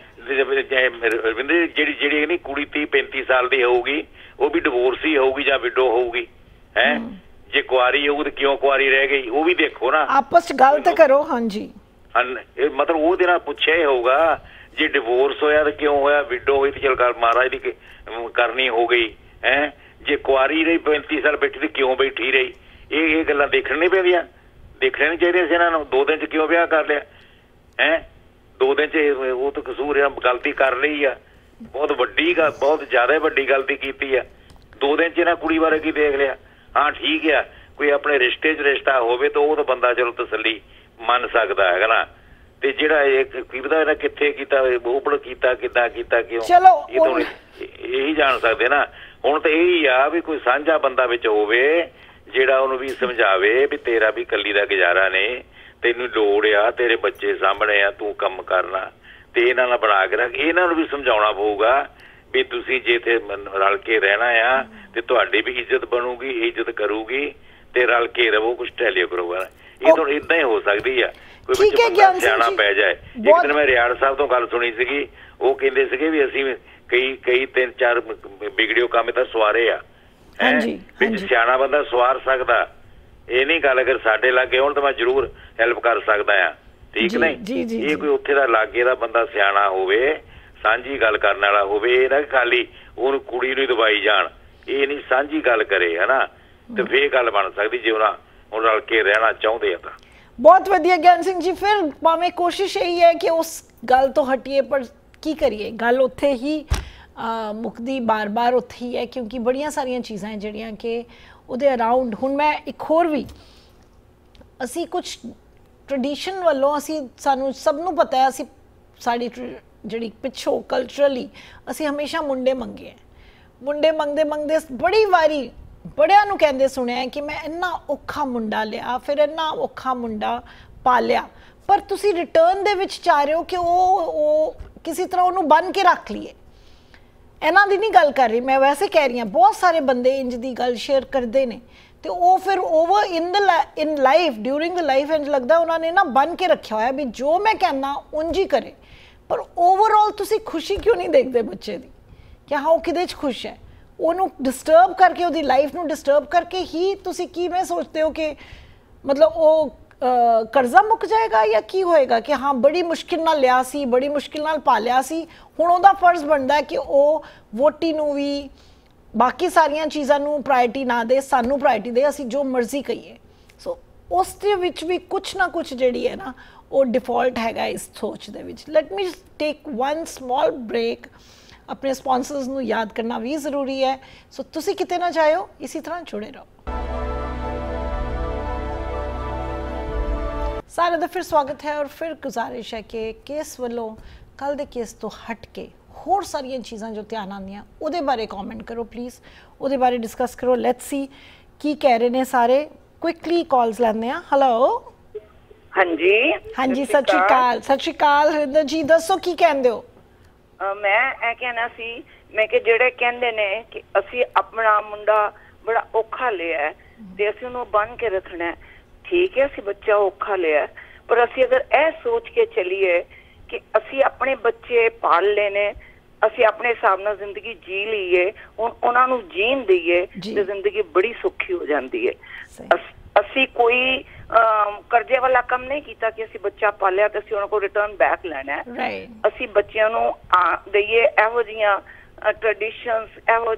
ਰਵਿੰਦਰ ਜਿਹੜੀ ਜਿਹੜੀ ਨਹੀਂ ਕੁੜੀ ਤੀਹ ਪੈਂਤੀ ਸਾਲ ਦੀ ਹੋਊਗੀ, ਉਹ ਵੀ ਡਿਵੋਰਸ ਹੀ ਹੋਊਗੀ ਜਾਂ ਵਿਡੋ ਹੋਊਗੀ, ਹੈ ਜੇ ਕੁਆਰੀ ਹੋਊ ਤੇ ਕਿਉਂ ਕੁਆਰੀ ਰਹਿ ਗਈ, ਉਹ ਵੀ ਦੇਖੋ ਨਾ, ਆਪਸ 'ਚ ਗੱਲ ਤਾਂ ਕਰੋ। ਹਾਂਜੀ, ਇਹ ਮਤਲਬ ਉਹਦੇ ਨਾਲ ਪੁੱਛਿਆ ਹੀ ਹੋਊਗਾ, ਜੇ ਡਿਵੋਰਸ ਹੋਇਆ ਤਾਂ ਕਿਉਂ ਹੋਇਆ, ਵਿਡੋ ਹੋਈ ਤੇ ਚਲ ਕਰ ਮਹਾਰਾਜ ਦੀ ਕਰਨੀ ਹੋ ਗਈ, ਹੈ ਜੇ ਕੁਆਰੀ ਰਹੀ ਪੈਂਤੀ ਸਾਲ ਬੈਠੀ ਤੇ ਕਿਉਂ ਬੈਠੀ ਰਹੀ, ਇਹ ਇਹ ਗੱਲਾਂ ਦੇਖਣ ਨਹੀਂ ਪੈਂਦੀਆਂ, ਦੇਖਣੇ ਨਹੀਂ ਚਾਹੀਦੀਆਂ ਸੀ ਇਹਨਾਂ ਨੂੰ। ਦੋ ਦਿਨ 'ਚ ਕਿਉਂ ਵਿਆਹ ਕਰ ਲਿਆ, ਹੈ ਦੋ ਦਿਨ 'ਚ ਉਹ ਤਾਂ ਕਸੂਰ ਗਲਤੀ ਕਰ ਲਈ ਆ, ਬਹੁਤ ਵੱਡੀ ਗੱਲ, ਬਹੁਤ ਜ਼ਿਆਦਾ ਵੱਡੀ ਗਲਤੀ ਕੀਤੀ ਆ। ਦੋ ਦਿਨ 'ਚ ਇਹਨਾਂ ਕੁੜੀ ਬਾਰੇ ਕੀ ਦੇਖ ਲਿਆ? ਹਾਂ ਠੀਕ ਆ, ਕੋਈ ਆਪਣੇ ਰਿਸ਼ਤੇ 'ਚ ਰਿਸ਼ਤਾ ਹੋਵੇ ਤਾਂ ਉਹ ਤਾਂ ਬੰਦਾ ਚਲੋ ਤਸੱਲੀ ਮੰਨ ਸਕਦਾ ਹੈਗਾ ਨਾ, ਤੇ ਜਿਹੜਾ ਇਹ ਕੀ ਪਤਾ ਇਹਨਾਂ ਕਿੱਥੇ ਕੀਤਾ, ਓਪੜ ਕੀਤਾ, ਕਿੱਦਾਂ ਕੀਤਾ, ਕਿਉਂ, ਇਹ ਤਾਂ ਇਹੀ ਜਾਣ ਸਕਦੇ ਨਾ। ਹੁਣ ਤਾਂ ਇਹੀ ਆ ਵੀ ਕੋਈ ਸਾਂਝਾ ਬੰਦਾ ਵਿੱਚ ਹੋਵੇ ਜਿਹੜਾ ਉਹਨੂੰ ਵੀ ਸਮਝਾਵੇ ਵੀ ਤੇਰਾ ਵੀ ਇਕੱਲੀ ਦਾ ਗੁਜ਼ਾਰਾ ਨੇ, ਤੈਨੂੰ ਲੋੜ ਆ, ਤੇਰੇ ਬੱਚੇ ਸਾਹਮਣੇ ਆ, ਤੂੰ ਕੰਮ ਕਰਨਾ, ਤੇ ਇਹਨਾਂ ਨਾਲ ਬਣਾ ਕੇ ਰੱਖ। ਇਹਨਾਂ ਨੂੰ ਵੀ ਸਮਝਾਉਣਾ ਪਊਗਾ ਵੀ ਤੁਸੀਂ ਜੇ ਇੱਥੇ ਰਲ ਕੇ ਰਹਿਣਾ ਆ ਤੇ ਤੁਹਾਡੀ ਵੀ ਇੱਜ਼ਤ ਬਣੂਗੀ, ਇੱਜ਼ਤ ਕਰੂਗੀ, ਤੇ ਰਲ ਕੇ ਰਹੋ, ਕੁਛ ਟਹਿਲਿਓ ਕਰੋਗਾ। ਇਹ ਤਾਂ ਏਦਾਂ ਹੀ ਹੋ ਸਕਦੀ ਆ, ਕੋਈ ਸਿਆਣਾ ਪੈ ਜਾਏ। ਇੱਕ ਦਿਨ ਮੈਂ ਰਿਆੜ ਸਾਹਿਬ ਤੋਂ ਗੱਲ ਸੁਣੀ ਸੀਗੀ, ਉਹ ਕਹਿੰਦੇ ਸੀਗੇ ਵੀ ਅਸੀਂ ਕਈ ਕਈ ਤਿੰਨ ਚਾਰ ਵਿਗੜਿਓ ਕੰਮ ਤਾਂ ਸਵਾਰੇ ਆ, ਵਿੱਚ ਸਿਆਣਾ ਬੰਦਾ ਸਵਾਰ ਸਕਦਾ। ਇਹ ਨਹੀਂ ਗੱਲ ਅਗਰ ਸਾਡੇ ਲਾਗੇ ਹੋਣ ਤਾਂ ਮੈਂ ਜ਼ਰੂਰ ਹੈਲਪ ਕਰ ਸਕਦਾ ਆ, ਠੀਕ ਨਹੀਂ? ਇਹ ਕੋਈ ਉੱਥੇ ਦਾ ਲਾਗੇ ਦਾ ਬੰਦਾ ਸਿਆਣਾ ਹੋਵੇ, ਸਾਂਝੀ ਗੱਲ ਕਰਨ ਵਾਲਾ ਹੋਵੇ, ਇਹ ਨਾ ਖਾਲੀ ਉਹਨੂੰ ਕੁੜੀ ਨੂੰ ਦਵਾਈ ਜਾਣ, ਇਹ ਨਹੀਂ ਸਾਂਝੀ ਗੱਲ ਕਰੇ, ਹਨਾ, ਤੇ ਫੇਰ ਗੱਲ ਬਣ ਸਕਦੀ ਜੇ ਉਹਨਾਂ ਹੁਣ ਰਲ ਕੇ ਰਹਿਣਾ ਚਾਹੁੰਦੇ ਆ ਤਾਂ। ਬਹੁਤ ਵਧੀਆ ਗਿਆਨ ਸਿੰਘ ਜੀ, ਫਿਰ ਭਾਵੇਂ ਕੋਸ਼ਿਸ਼ ਇਹੀ ਹੈ ਕਿ ਉਸ ਗੱਲ ਤੋਂ ਹਟੀਏ, ਪਰ ਕੀ ਕਰੀਏ, ਗੱਲ ਉੱਥੇ ਹੀ ਮੁੱਕਦੀ ਬਾਰ-ਬਾਰ ਉੱਥੇ ਹੀ ਹੈ, ਕਿਉਂਕਿ ਬੜੀਆਂ ਸਾਰੀਆਂ ਚੀਜ਼ਾਂ ਜਿਹੜੀਆਂ ਕਿ ਉਹਦੇ ਅਰਾਊਂਡ। ਹੁਣ ਮੈਂ ਇੱਕ ਹੋਰ ਵੀ, ਅਸੀਂ ਕੁਛ ਟ੍ਰੈਡੀਸ਼ਨ ਵੱਲੋਂ ਅਸੀਂ ਸਾਨੂੰ ਸਭ ਨੂੰ ਪਤਾ ਹੈ, ਅਸੀਂ ਸਾਡੀ ਜਿਹੜੀ ਪਿੱਛੋਂ ਕਲਚਰਲੀ ਅਸੀਂ ਹਮੇਸ਼ਾ ਮੁੰਡੇ ਮੰਗੇ ਹੈ, ਮੁੰਡੇ ਮੰਗਦੇ ਮੰਗਦੇ ਬੜੀ ਵਾਰੀ ਬੜਿਆਂ ਨੂੰ ਕਹਿੰਦੇ ਸੁਣਿਆ ਕਿ ਮੈਂ ਇੰਨਾ ਔਖਾ ਮੁੰਡਾ ਲਿਆ, ਫਿਰ ਇੰਨਾ ਔਖਾ ਮੁੰਡਾ ਪਾਲਿਆ, ਪਰ ਤੁਸੀਂ ਰਿਟਰਨ ਦੇ ਵਿੱਚ ਚਾਹ ਰਹੇ ਹੋ ਕਿ ਉਹ ਉਹ ਕਿਸੇ ਤਰ੍ਹਾਂ ਉਹਨੂੰ ਬੰਨ ਕੇ ਰੱਖ ਲਈਏ। ਇਹਨਾਂ ਦੀ ਨਹੀਂ ਗੱਲ ਕਰ ਰਹੀ ਮੈਂ, ਵੈਸੇ ਕਹਿ ਰਹੀ ਹਾਂ ਬਹੁਤ ਸਾਰੇ ਬੰਦੇ ਇੰਜ ਦੀ ਗੱਲ ਸ਼ੇਅਰ ਕਰਦੇ ਨੇ ਤੇ ਉਹ ਫਿਰ over in the in life during the life ਇੰਜ ਲੱਗਦਾ ਉਹਨਾਂ ਨੇ ਨਾ ਬਨ ਕੇ ਰੱਖਿਆ ਹੋਇਆ ਵੀ ਜੋ ਮੈਂ ਕਹਿੰਦਾ ਉਂਝ ਹੀ ਕਰੇ। ਪਰ ਓਵਰਆਲ ਤੁਸੀਂ ਖੁਸ਼ੀ ਕਿਉਂ ਨਹੀਂ ਦੇਖਦੇ ਬੱਚੇ ਦੀ ਕਿ ਹਾਂ ਉਹ ਕਿਹਦੇ 'ਚ ਖੁਸ਼ ਹੈ? ਉਹਨੂੰ ਡਿਸਟਰਬ ਕਰਕੇ, ਉਹਦੀ ਲਾਈਫ ਨੂੰ ਡਿਸਟਰਬ ਕਰਕੇ ਹੀ ਤੁਸੀਂ ਕਿਵੇਂ ਸੋਚਦੇ ਹੋ ਕਿ ਮਤਲਬ ਉਹ ਕਰਜ਼ਾ ਮੁੱਕ ਜਾਏਗਾ ਜਾਂ ਕੀ ਹੋਏਗਾ ਕਿ ਹਾਂ ਬੜੀ ਮੁਸ਼ਕਿਲ ਨਾਲ ਲਿਆ ਸੀ, ਬੜੀ ਮੁਸ਼ਕਿਲ ਨਾਲ ਪਾਲਿਆ ਸੀ, ਹੁਣ ਉਹਦਾ ਫਰਜ਼ ਬਣਦਾ ਕਿ ਉਹ ਵੋਟੀ ਨੂੰ ਵੀ ਬਾਕੀ ਸਾਰੀਆਂ ਚੀਜ਼ਾਂ ਨੂੰ ਪ੍ਰਾਇਰਟੀ ਨਾ ਦੇ, ਸਾਨੂੰ ਪ੍ਰਾਇਰਟੀ ਦੇ, ਅਸੀਂ ਜੋ ਮਰਜ਼ੀ ਕਹੀਏ। ਸੋ ਉਸ ਦੇ ਵਿੱਚ ਵੀ ਕੁਛ ਨਾ ਕੁਛ ਜਿਹੜੀ ਹੈ ਨਾ ਉਹ ਡਿਫਾਲਟ ਹੈਗਾ ਇਸ ਸੋਚ ਦੇ ਵਿੱਚ। Let me take one small break. ਆਪਣੇ ਸਪਾਂਸਰਸ ਨੂੰ ਯਾਦ ਕਰਨਾ ਵੀ ਜ਼ਰੂਰੀ ਹੈ। ਸੋ ਤੁਸੀਂ ਕਿਤੇ ਨਾ ਜਾਇਓ, ਇਸੇ ਤਰ੍ਹਾਂ ਜੁੜੇ ਰਹੋ। सारे का फिर स्वागत है और फिर गुजारिश है कि केस वालों कल के केस तो हट के होर सारिया चीज़ां जो ध्यान आंदियां उहदे बारे कॉमेंट करो प्लीज़, उहदे बारे डिस्कस करो। लेट्स सी की कह रहे ने सारे। क्विकली कॉल्स लैंदे आ। हेलो हाँ जी हाँ जी सत श्री अकाल सत श्री अकाल हरिंदर जी दसो की कहंदे हो? मैं ए कहना सी मैं कि जेड़े कहंदे ने कि असी अपना मुंडा बड़ा औखा लिया है ते असी उहनूं बन के रखना है। ठीक है असी बच्चा औखा लिया पर असी अगर ए सोच के चलीए कि असी अपने बच्चे पाल लेने, असी अपने हिसाब नाल जिंदगी जी लीए, उन्हां नूं जीण दईए ते जिंदगी बड़ी सौखी हो जाती है। अस, असी कोई कर्जे वाला काम नहीं किया कि असी बच्चा पालिया तो असी उन्हां कोल रिटर्न बैक लैना है। right. असी बच्चियां नूं दईए इहो जिहियां ट्रेडिशनस, इहो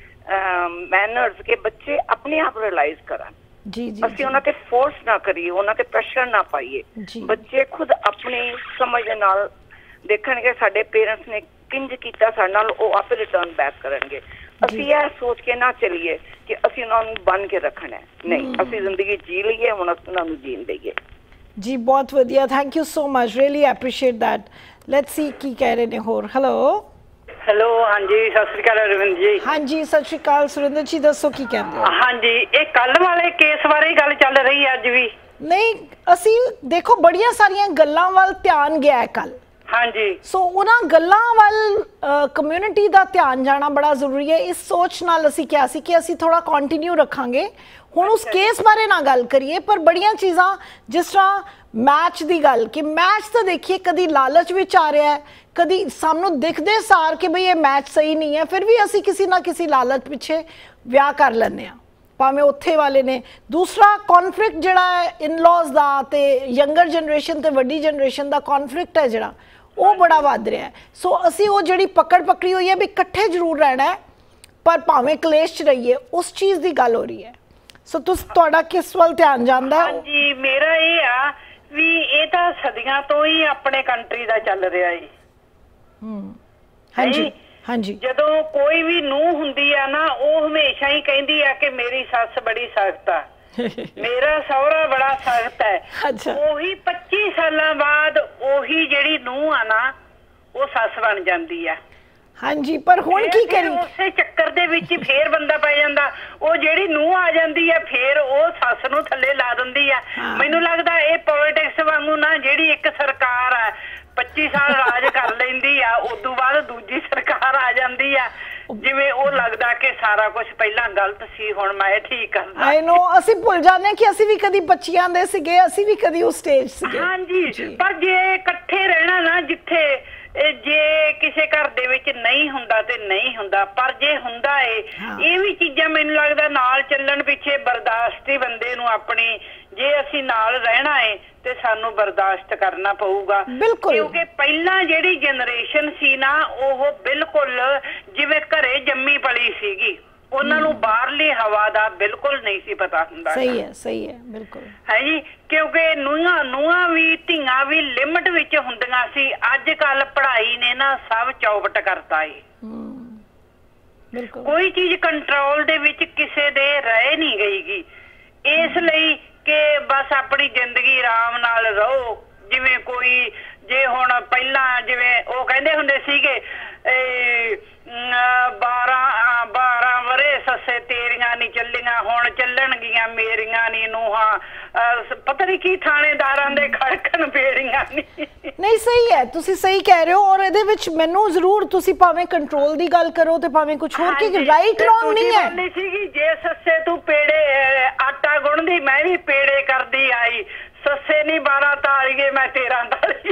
जिहे मैनर्स के बच्चे अपने आप रियलाइज करन। जी जी ਅਸੀਂ ਉਹਨਾਂ ਤੇ ਫੋਰਸ ਨਾ ਕਰੀਏ, ਉਹਨਾਂ ਤੇ ਪ੍ਰੈਸ਼ਰ ਨਾ ਪਾਈਏ। ਬੱਚੇ ਖੁਦ ਆਪਣੀ ਸਮਝ ਨਾਲ ਦੇਖਣਗੇ ਸਾਡੇ ਪੇਰੈਂਟਸ ਨੇ ਕਿੰਜ ਕੀਤਾ ਸਾਡੇ ਨਾਲ, ਉਹ ਆਪੇ ਰਿਟਰਨ ਬੈਕ ਕਰਨਗੇ। ਅਸੀਂ ਇਹ ਸੋਚ ਕੇ ਨਾ ਚੱਲੀਏ ਕਿ ਅਸੀਂ ਉਹਨਾਂ ਨੂੰ ਬੰਨ ਕੇ ਰੱਖਣਾ ਹੈ। ਨਹੀਂ, ਅਸੀਂ ਜ਼ਿੰਦਗੀ ਜੀ ਲਈਏ, ਹੁਣ ਉਹਨਾਂ ਨੂੰ ਜੀਣ ਦਈਏ। ਜੀ ਬਹੁਤ ਵਧੀਆ, thank you so much, really appreciate that. Let's see ਕੀ ਕਹਿ ਰਹੇ ਨੇ ਹੋਰ। ਹੈਲੋ हेलो हाँ जी सत श्री अकाल अरविंद जी। हाँ जी सत श्री अकाल सुरिंदर जी दसो की कहते हो? हाँ जी ये कल वाले केस बारे गल चल रही है अज भी? नहीं असी देखो बड़िया सारिया गल्लां वल ध्यान गया है कल। हाँ जी सो उन्हां गल्लां वल कम्यूनिटी दा ध्यान जाना बड़ा जरूरी है। इस सोच नाल असी क्या सी कि असी थोड़ा कंटिन्यू रखांगे। हुण उस केस बारे ना गल करिए पर बड़िया चीज़ां जिस तरह मैच की गल कि मैच तो देखिए कभी लालच विच आ रहा है, कभी सानू दिखदे सार कि बई ये मैच सही नहीं है, फिर भी असी किसी ना किसी लालच पिछे विआह कर लैंदे आ भावें उत्थे वाले ने। दूसरा कॉन्फ्लिक्ट जिहड़ा है इन लॉज दा ते यंगर जनरेशन ते वड्डी जनरेशन दा कॉन्फ्लिक्ट है जिहड़ा वो बड़ा वध रहा है। सो असी वो जिहड़ी पकड़ पकड़ी हुई है भी इकट्ठे जरूर रहना है पर भावें कलेश च रहिए, उस चीज़ की गल हो रही है। सो तुस तुहाडा किस वल ध्यान जांदा है? हाँ जी मेरा ये आ भी ये तो सदियां तो ही अपने कंट्री दा चल रहा है। हाँ जी हाँ जी जदों कोई भी नूह हुंदी है ना वो हमेशा ही कहती है कि मेरी सस बड़ी सख्त है मेरा सहुरा बड़ा सख्त है। अच्छा ओही पच्चीस साल बाद ओही जिहड़ी नूह आ ना वो सस बन जाती है। हाँ जी पर हुण की करी उसे चक्कर दे विच फिर बंदा पै जांदा, वो जिहड़ी नूह आ जांदी है फिर वो सस नूं थल्ले ला दिंदी है। मैनूं लगदा ये पॉलिटिक्स वांगू ना जिहड़ी एक सरकार है पच्चीस साल राज कर लैंदी आ उदों बाद दूजी सरकार आ जांदी है जिवें वो लगदा कि सारा कुछ पहला गलत सी हुण मैं ठीक करदा। आई नो असीं भुल जांदे कि असीं भी कदी पच्चियां दे सीगे, असीं भी कदी उस स्टेज सीगे। हाँ जी पर जे इकट्ठे रहना ना जिथे जे किसी घर दे विच नहीं हुंदा ते नहीं हुंदा पर जे हुंदा है ये भी चीज़ां मैनूं लगदा नाल चलण पिछे बर्दाश्ती बंदे नूं अपनी जे असीं नाल रहना है ते सानू बर्दाश्त करना पऊगा। क्योंकि पहला जिहड़ी जनरेशन सी ना ओह बिल्कुल जिवें घरे जम्मी पली सीगी, उन्हां नूं बाहरली हवा दा बिल्कुल नहीं सी पता हुंदा। सही है सही है बिल्कुल है जी क्योंकि नूंहां नूंहां भी धीआं भी लिमिट विच हुंदियां सी। अज कल पढ़ाई ने ना सब चौपट करता है, कोई चीज कंट्रोल दे विच किसे दे रह नहीं गईगी। इसलिए कि बस अपनी जिंदगी आराम नाल रहो। जिवें कोई जे हुण पहला जिवें वो कहंदे हुंदे सीगे बारह बारह वरे ਸੱਸੇ ਤੇਰੀਆਂ ਨਹੀਂ ਚੱਲੀਆਂ ਹੁਣ ਚੱਲਣਗੀਆਂ ਮੇਰੀਆਂ ਨਹੀਂ ਨੂੰਹਾਂ ਪਤਾ ਨਹੀਂ ਕੀ ਥਾਣੇਦਾਰਾਂ ਦੇ ਖੜਕਣ ਬੇੜੀਆਂ ਨਹੀਂ ਨਹੀਂ ਸਹੀ ਹੈ ਤੁਸੀਂ ਸਹੀ ਕਹਿ ਰਹੇ ਹੋ ਔਰ ਇਹਦੇ ਵਿੱਚ ਮੈਨੂੰ ਜ਼ਰੂਰ ਤੁਸੀਂ ਭਾਵੇਂ ਕੰਟਰੋਲ ਦੀ ਗੱਲ ਕਰੋ ਤੇ ਭਾਵੇਂ ਕੁਝ ਹੋਰ ਕਿ ਰਾਈਟ ਰੋਂਗ ਨਹੀਂ ਹੈ ਬੋਲੀ ਸੀਗੀ ਜੇ ਸੱਸੇ ਤੂੰ ਪੇੜੇ ਆਟਾ ਗੁੰਨਦੀ ਮੈਂ ਵੀ ਪੇੜੇ ਕਰਦੀ ਆਈ ਸੱਸੇ ਨਹੀਂ ਬਾਰਾਂ ਤਾਲੀਏ ਮੈਂ ਤੇਰਾਂ ਤਾਲੀ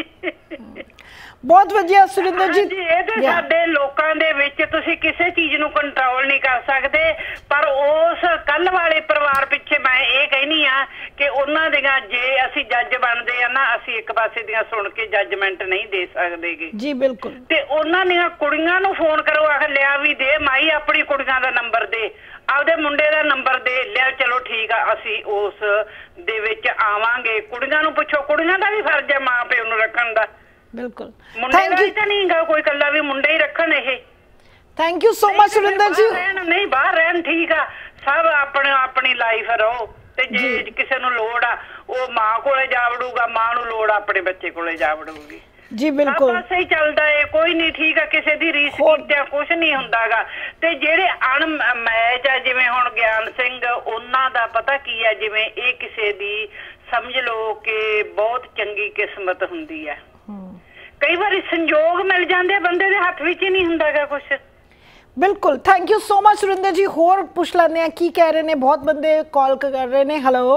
ਬਹੁਤ ਵਧੀਆ ਸੁਰਿੰਦਰ ਜੀ ਇਹ ਤੇ ਸਾਡੇ ਲੋਕਾਂ ਦੇ ਵਿੱਚ ਤੁਸੀਂ ਕਿਸੇ ਚੀਜ਼ ਨੂੰ ਕੰਟਰੋਲ ਨਹੀਂ ਕਰ ਸਕਦੇ ਪਰ ਉਸ ਕੱਲ ਵਾਲੇ ਪਰਿਵਾਰ ਪਿੱਛੇ ਮੈਂ ਇਹ ਕਹਿਨੀ ਆ ਕਿ ਉਹਨਾਂ ਦੀਆਂ ਜੇ ਅਸੀਂ ਜੱਜ ਬਣਦੇ ਆ ਨਾ ਅਸੀਂ ਇੱਕ ਪਾਸੇ ਦੀਆਂ ਸੁਣ ਕੇ ਜੱਜਮੈਂਟ ਨਹੀਂ ਦੇ ਸਕਦੇਗੇ ਜੀ ਬਿਲਕੁਲ ਤੇ ਉਹਨਾਂ ਦੀਆਂ ਕੁੜੀਆਂ ਨੂੰ ਫੋਨ ਕਰੋ ਆਖ ਲਿਆ ਵੀ ਦੇ ਮਾਈ ਆਪਣੀ ਕੁੜੀਆਂ ਦਾ ਨੰਬਰ ਦੇ ਆਪਦੇ ਮੁੰਡੇ ਦਾ ਨੰਬਰ ਦੇ ਲਿਆ ਚਲੋ ਠੀਕ ਆ ਅਸੀਂ ਉਸ ਦੇ ਵਿੱਚ ਆਵਾਂਗੇ ਕੁੜੀਆਂ ਨੂੰ ਪੁੱਛੋ ਕੁੜੀਆਂ ਦਾ ਵੀ ਫਰਜ਼ ਹੈ ਮਾਂ ਪਿਓ ਨੂੰ ਰੱਖਣ ਦਾ ਬਿਲਕੁਲ ਮੁੰਡੇ ਦਾ ਤਾਂ ਨਹੀਂ ਗਾ ਕੋਈ ਕੱਲਾ ਵੀ ਮੁੰਡੇ ਹੀ ਰੱਖਣ ਇਹ thank you so much Surinder ji ਨਹੀਂ ਬਾਹਰ ਰਹਿਣ ਠੀਕ ਆ ਸਭ ਆਪਣੇ ਆਪਣੀ ਲਾਈਫ ਰਹੋ ਤੇ ਜੇ ਕਿਸੇ ਨੂੰ ਲੋੜ ਆ ਉਹ ਮਾਂ ਕੋਲੇ ਜਾ ਵੜੂਗਾ ਮਾਂ ਨੂੰ ਲੋੜ ਆਪਣੇ ਬੱਚੇ ਕੋਲੇ ਜਾ ਵੜੂਗੀ ਜੀ ਬਿਲਕੁਲ ਸਭ ਸਹੀ ਚੱਲਦਾ ਏ ਕੋਈ ਨਹੀਂ ਠੀਕ ਆ ਕਿਸੇ ਦੀ ਰੀਸ ਕੀਤਿਆ ਕੁਝ ਨਹੀਂ ਹੁੰਦਾਗਾ ਤੇ ਜਿਹੜੇ ਅਣ ਮੈਚ ਆ ਜਿਵੇਂ ਹੁਣ ਗਿਆਨ ਸਿੰਘ ਉਹਨਾਂ ਦਾ ਪਤਾ ਕੀ ਆ ਜਿਵੇਂ ਇਹ ਕਿਸੇ ਦੀ ਸਮਝ ਲਓ ਕਿ ਬਹੁਤ ਚੰਗੀ ਕਿਸਮਤ ਹੁੰਦੀ ਆ ਕਈ ਵਾਰੀ ਸੰਜੋਗ ਮਿਲ ਜਾਂਦੇ ਬੰਦੇ ਦੇ ਹੱਥ ਵਿੱਚ ਹੀ ਨਹੀਂ ਹੁੰਦਾਗਾ ਕੁਝ ਬਿਲਕੁਲ thank you so much Surinder ji ਹੋਰ ਪੁੱਛ ਲੈਂਦੇ ਆ ਕੀ ਕਹਿ ਰਹੇ ਨੇ ਬਹੁਤ ਬੰਦੇ ਕਾਲ ਕਰ ਰਹੇ ਨੇ ਹੈਲੋ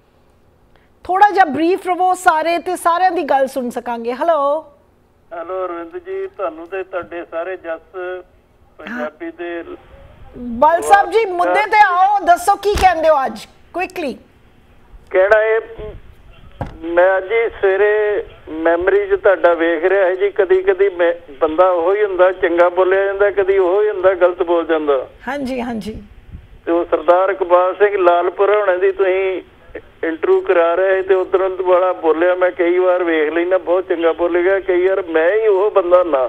ਥੋੜਾ ਜਿਹਾ ਬਰੀਫ ਰਵੋ ਸਾਰੇ ਤੇ ਸਾਰਿਆਂ ਦੀ ਗੱਲ ਸੁਣ ਸਕਾਂਗੇ ਹੈਲੋ ਹੈਲੋ ਅਰਵਿੰਦ ਜੀ ਤੁਹਾਨੂੰ ਤੇ ਤੁਹਾਡੇ ਸਾਰੇ ਜੱਸ ਪੰਜਾਬੀ ਦੇ ਬਲ ਸਾਹਿਬ ਜੀ ਮੁੱਦੇ ਤੇ ਆਓ ਦੱਸੋ ਕੀ ਕਹਿੰਦੇ ਹੋ ਅੱਜ ਕੁਇਕਲੀ ਕਿਹੜਾ ਇਹ ਮੈਂ ਅੱਜ ਸਵੇਰੇ ਮੈਮਰੀ 'ਚ ਤੁਹਾਡਾ ਵੇਖ ਰਿਹਾ ਹੈ ਜੀ ਕਦੀ ਕਦੀ ਬੰਦਾ ਉਹ ਹੀ ਹੁੰਦਾ ਚੰਗਾ ਬੋਲਿਆ ਜਾਂਦਾ ਕਦੀ ਉਹ ਹੀ ਹੁੰਦਾ ਗਲਤ ਬੋਲ ਜਾਂਦਾ ਹਾਂਜੀ ਹਾਂਜੀ ਤੇ ਉਹ ਸਰਦਾਰ ਇਕਬਾਲ ਸਿੰਘ ਲਾਲਪੁਰ ਹੋਣੇ ਦੀ ਤੁਸੀਂ ਇੰਟਰਵਿਊ ਕਰਾ ਰਹੇ ਤੇ ਉਧਰੋਂ ਵਾਲਾ ਬੋਲਿਆ ਮੈਂ ਕਈ ਵਾਰ ਵੇਖ ਲੈਣਾ ਬਹੁਤ ਚੰਗਾ ਬੋਲੇਗਾ ਕਈ ਵਾਰ ਮੈਂ ਹੀ ਉਹ ਬੰਦਾ ਨਾ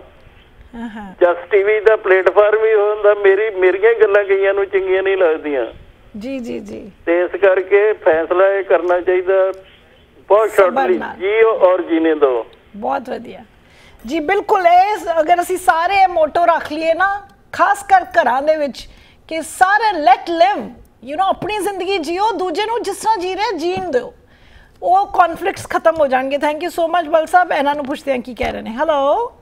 ਜਸ ਟੀਵੀ ਦਾ ਪਲੇਟਫਾਰਮ ਹੀ ਹੁੰਦਾ ਮੇਰੀ ਮੇਰੀਆਂ ਗੱਲਾਂ ਕਈਆਂ ਨੂੰ ਚੰਗੀਆਂ ਨਹੀਂ ਲੱਗਦੀਆਂ ਜੀ ਜੀ ਜੀ ਤੇ ਇਸ ਕਰਕੇ ਫੈਸਲਾ ਇਹ ਕਰਨਾ ਚਾਹੀਦਾ ਬਹੁਤ ਸ਼ਾਰਟਲੀ ਜੀਓ ਔਰ ਜੀਨੇ ਦੋ ਬਹੁਤ ਵਧੀਆ ਜੀ ਬਿਲਕੁਲ ਇਹ ਅਗਰ ਅਸੀਂ ਸਾਰੇ ਮੋਟੋ ਰੱਖ ਲਈਏ ਨਾ ਖਾਸ ਕਰ ਘਰਾਂ ਦੇ ਵਿੱਚ ਕਿ ਸਾਰੇ ਲੈਟ ਲਿਵ ਯੂ نو ਆਪਣੀ ਜ਼ਿੰਦਗੀ ਜੀਓ ਦੂਜੇ ਨੂੰ ਜਿਸ ਤਰ੍ਹਾਂ ਜੀ ਰਹੇ ਜੀਣ ਦਿਓ ਉਹ ਕਨਫਲਿਕਟਸ ਖਤਮ ਹੋ ਜਾਣਗੇ ਥੈਂਕ ਯੂ ਸੋ ਮਚ ਬਲ ਸਾਹਿਬ ਇਹਨਾਂ ਨੂੰ ਪੁੱਛਦੇ ਹਾਂ ਕੀ ਕਹਿ ਰਹੇ ਨੇ ਹੈਲੋ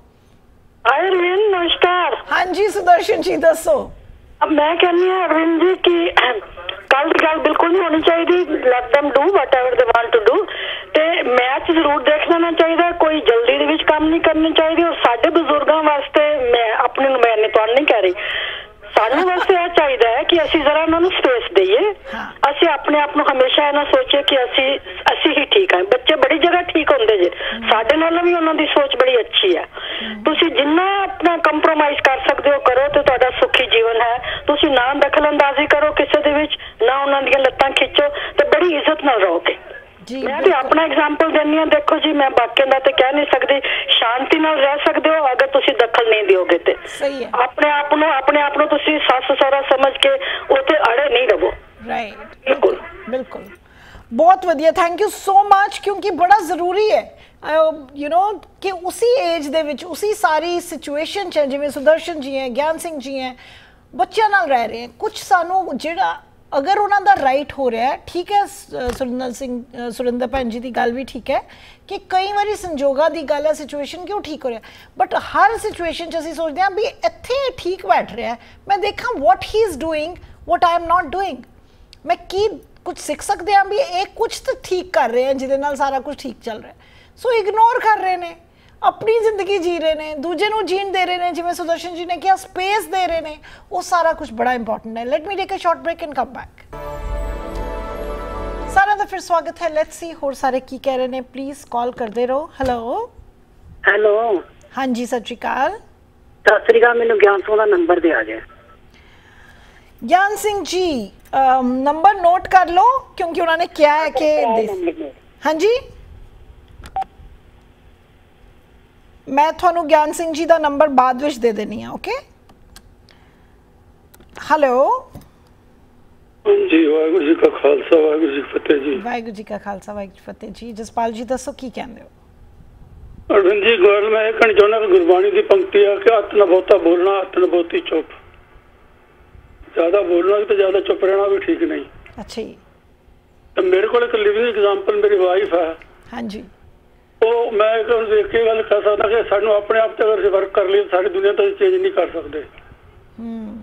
ਅਰਵਿੰਦ ਨਮਸਕਾਰ ਹਾਂਜੀ ਸੁਦਰਸ਼ਨ ਜੀ ਦੱਸੋ ਮੈਂ ਕਹਿੰਦੀ ਹਾਂ ਅਰਵਿੰਦ ਜੀ ਕਿ ਕੱਲ ਦੀ ਗੱਲ ਬਿਲਕੁਲ ਨਹੀਂ ਹੋਣੀ ਚਾਹੀਦੀ let them do whatever they want to do ਤੇ ਮੈਚ ਜ਼ਰੂਰ ਦੇਖਣਾ ਚਾਹੀਦਾ ਕੋਈ ਜਲਦੀ ਦੇ ਵਿੱਚ ਕੰਮ ਨਹੀਂ ਕਰਨੀ ਚਾਹੀਦੀ ਔਰ ਸਾਡੇ ਬਜ਼ੁਰਗਾਂ ਵਾਸਤੇ ਮੈਂ ਆਪਣੇ ਨੂੰ ਮੈਂ ਤੁਹਾਨੂੰ ਨਹੀਂ ਕਹਿ ਰਹੀ ਸਾਨੂੰ ਵਾਸਤੇ ਇਹ ਚਾਹੀਦਾ ਹੈ ਕਿ ਅਸੀਂ ਜ਼ਰਾ ਉਹਨਾਂ ਨੂੰ ਸਪੇਸ ਦਈਏ ਅਸੀਂ ਆਪਣੇ ਆਪ ਨੂੰ ਹਮੇਸ਼ਾ ਇਹ ਨਾ ਸੋਚੀਏ ਕਿ ਅਸੀਂ ਅਸੀਂ ਹੀ ਠੀਕ ਹਾਂ ਬੱਚੇ ਬੜੀ ਜਗ੍ਹਾ ਠੀਕ ਹੁੰਦੇ ਜੇ ਸਾਡੇ ਨਾਲੋਂ ਵੀ ਉਹਨਾਂ ਦੀ ਸੋਚ ਬੜੀ ਅੱਛੀ ਹੈ ਤੁਸੀਂ ਜਿੰਨਾ ਆਪਣਾ ਕੰਪਰੋਮਾਈਜ਼ ਕਰ ਸਕਦੇ ਹੋ ਕਰੋ ਤੇ ਤੁਹਾਡਾ ਸੁਖੀ ਜੀਵਨ ਹੈ ਤੁਸੀਂ ਨਾ ਦਖਲਅੰਦਾਜ਼ੀ ਕਰੋ ਕਿਸੇ ਦੇ ਵਿੱਚ ਨਾ ਉਹਨਾਂ ਦੀਆਂ ਲੱਤਾਂ ਖਿੱਚੋ ਤੇ ਬੜੀ ਇੱਜ਼ਤ ਨਾਲ ਰਹੋਗੇ ਮੈਂ ਵੀ ਆਪਣਾ ਐਗਜ਼ਾਮਪਲ ਦਿੰਦੀ ਹਾਂ ਦੇਖੋ ਜੀ ਮੈਂ ਬਾਕੀਆਂ ਦਾ ਤੇ ਕਹਿ ਨਹੀਂ ਸਕਦੀ ਸ਼ਾਂਤੀ ਨਾਲ ਰਹਿ ਸਕਦੇ ਹੋ ਅਗਰ ਤੁਸੀਂ ਦਖਲ ਨਹੀਂ ਦਿਓਗੇ ਤੇ ਆਪਣੇ ਆਪ ਨੂੰ ਆਪਣੇ ਆਪ ਨੂੰ ਤੁਸੀਂ ਸੱਸ ਸਹੁਰਾ ਸਮਝ ਕੇ ਉੱਥੇ ਅੜੇ ਨਹੀਂ ਰਹੋ ਰਾਈਟ ਬਿਲਕੁਲ ਬਿਲਕੁਲ ਬਹੁਤ ਵਧੀਆ ਥੈਂਕ ਯੂ ਸੋ ਮਚ ਕਿਉਂਕਿ ਬੜਾ ਜ਼ਰੂਰੀ ਹੈ ਯੂ نو ਕਿ ਉਸੇ ਏਜ ਦੇ ਵਿੱਚ ਉਸੇ ਸਾਰੀ ਸਿਚੁਏਸ਼ਨ 'ਚ ਜਿਵੇਂ ਸੁਦਰਸ਼ਨ ਜੀ ਹੈ ਗਿਆਨ ਸਿੰਘ ਜੀ ਹੈ ਬੱਚਿਆਂ ਨਾਲ ਰਹਿ ਰਹੇ ਕੁਝ ਸਾਨੂੰ ਜਿਹੜਾ ਅਗਰ ਉਹਨਾਂ ਦਾ ਰਾਈਟ ਹੋ ਰਿਹਾ ਠੀਕ ਹੈ ਸੁਰਿੰਦਰ ਸਿੰਘ ਸੁਰਿੰਦਰ ਭੈਣ ਜੀ ਦੀ ਗੱਲ ਵੀ ਠੀਕ ਹੈ ਕਿ ਕਈ ਵਾਰੀ ਸੰਜੋਗਾਂ ਦੀ ਗੱਲ ਹੈ ਸਿਚੁਏਸ਼ਨ ਕਿਉਂ ਠੀਕ ਹੋ ਰਿਹਾ ਬਟ ਹਰ ਸਿਚੁਏਸ਼ਨ 'ਚ ਅਸੀਂ ਸੋਚਦੇ ਹਾਂ ਵੀ ਇੱਥੇ ਠੀਕ ਬੈਠ ਰਿਹਾ ਮੈਂ ਦੇਖਾਂ what he is doing what I am not doing ਮੈਂ ਕੀ ਕੁਝ ਸਿੱਖ ਸਕਦੇ ਹਾਂ ਵੀ ਇਹ ਕੁਝ ਤਾਂ ਠੀਕ ਕਰ ਰਹੇ ਹਨ ਜਿਹਦੇ ਨਾਲ ਸਾਰਾ ਕੁਝ ਠੀਕ ਚੱਲ ਰਿਹਾ ਸੋ ਇਗਨੋਰ ਕਰ ਰਹੇ ਨੇ ਆਪਣੀ ਜ਼ਿੰਦਗੀ ਜੀ ਰਹੇ ਨੇ ਦੂਜੇ ਨੂੰ ਜੀਣ ਦੇ ਰਹੇ ਨੇ ਜਿਵੇਂ ਸੁਦਰਸ਼ਨ ਜੀ ਨੇ ਕਿਹਾ ਸਪੇਸ ਦੇ ਰਹੇ ਨੇ ਉਹ ਸਾਰਾ ਕੁਝ ਬੜਾ ਇੰਪੋਰਟੈਂਟ ਹੈ let me take a short break and come back ਸਾਰਿਆਂ ਦਾ ਫਿਰ ਸਵਾਗਤ ਹੈ ਲੈਟਸ ਸੀ ਹੋਰ ਸਾਰੇ ਕੀ ਕਹਿ ਰਹੇ ਨੇ ਪਲੀਜ਼ ਕਾਲ ਕਰਦੇ ਰਹੋ ਹੈਲੋ ਹੈਲੋ ਹਾਂਜੀ ਸਤਿ ਸ਼੍ਰੀ ਅਕਾਲ ਸਤਿ ਸ਼੍ਰੀ ਅਕਾਲ ਮੈਨੂੰ ਗਿਆਨ ਸਿੰਘ ਦਾ ਨੰਬਰ ਦੇ ਆ ਜਾਏ ਗਿਆਨ ਸਿੰਘ ਜੀ ਨੰਬਰ ਨੋਟ ਕਰ ਲਓ ਕਿਉਂਕਿ ਉਹਨਾਂ ਨੇ ਕਿਹਾ ਹੈ ਕਿ ਹਾਂਜੀ मैं थानू ज्ञान सिंह जी का नंबर बाद विच दे देनी है ओके हेलो जी वाहिगुरू जी का खालसा वाहिगुरू जी की फतेह जी वाहिगुरू जी का खालसा वाहिगुरू जी फतेह जी जसपाल जी दसो की कहंदे हो अरविंद जी गल मैं ये कहना चाहना कि गुरबाणी की पंक्ति है कि हथ न बहुता बोलना हथ न बहुती चुप ਜ਼ਿਆਦਾ ਬੋਲਣਾ ਤੇ ਜ਼ਿਆਦਾ ਚੁੱਪ ਰਹਿਣਾ ਵੀ ਠੀਕ ਨਹੀਂ। ਅੱਛਾ ਜੀ। ਤਾਂ ਮੇਰੇ ਕੋਲ ਇੱਕ ਲਿਵਿੰਗ ਐਗਜ਼ਾਮਪਲ ਮੇਰੀ ਵਾਈਫ ਹੈ। ਹਾਂਜੀ। ਉਹ ਮੈਂ ਇੱਕ ਦੇਖ ਕੇ ਗੱਲ ਕਰ ਸਕਦਾ ਕਿ ਸਾਨੂੰ ਆਪਣੇ ਆਪ ਤੇ ਅਗਰ ਵਰਕ ਕਰ ਲਈ ਸਾਰੀ ਦੁਨੀਆ ਤਾਂ ਚੇਂਜ ਨਹੀਂ ਕਰ ਸਕਦੇ। ਹੂੰ।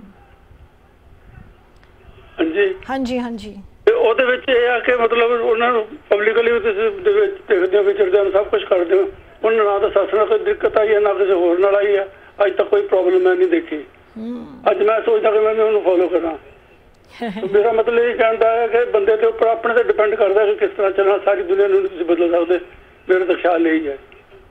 ਹਾਂਜੀ ਹਾਂਜੀ ਹਾਂਜੀ। ਤੇ ਉਹਦੇ ਵਿੱਚ ਇਹ ਆ ਕਿ ਮਤਲਬ ਉਹਨਾਂ ਨੂੰ ਪਬਲਿਕਲੀ ਤੁਸੀਂ ਦੇ ਵਿੱਚ ਦੇਖਦੇ ਹੋ ਵਿਚਰਦੇ ਹੋ ਸਭ ਕੁਝ ਕਰਦੇ ਹੋ, ਉਹਨਾਂ ਨਾਲ ਤਾਂ ਸੱਸ ਨਾਲ ਕੋਈ ਦਿੱਕਤ ਆਈ ਹੈ ਨਾ ਕਿਸੇ ਹੋਰ ਨਾਲ ਆਈ ਹੈ। ਅੱਜ ਤੱਕ ਕੋਈ ਪ੍ਰੋਬਲਮ ਮੈਂ ਨਹੀਂ ਦੇਖੀ। ਅੱਜ ਮੈਂ ਸੋਚਦਾ ਕਿ ਮੈਂ ਵੀ ਉਹਨੂੰ ਫੋਲੋ ਕਰਾਂ। ਮੇਰਾ ਮਤਲਬ ਇਹ ਕਹਿੰਦਾ ਹੈ ਕਿ ਬੰਦੇ ਦੇ ਉੱਪਰ ਆਪਣੇ ਤੇ ਡਿਪੈਂਡ ਕਰਦਾ ਕਿ ਕਿਸ ਤਰ੍ਹਾਂ ਚੱਲਣਾ। ਸਾਰੀ ਦੁਨੀਆ ਨੂੰ ਤੁਸੀਂ ਬਦਲ ਸਕਦੇ। ਮੇਰਾ ਤਾਂ ਖਿਆਲ ਇਹੀ ਹੈ।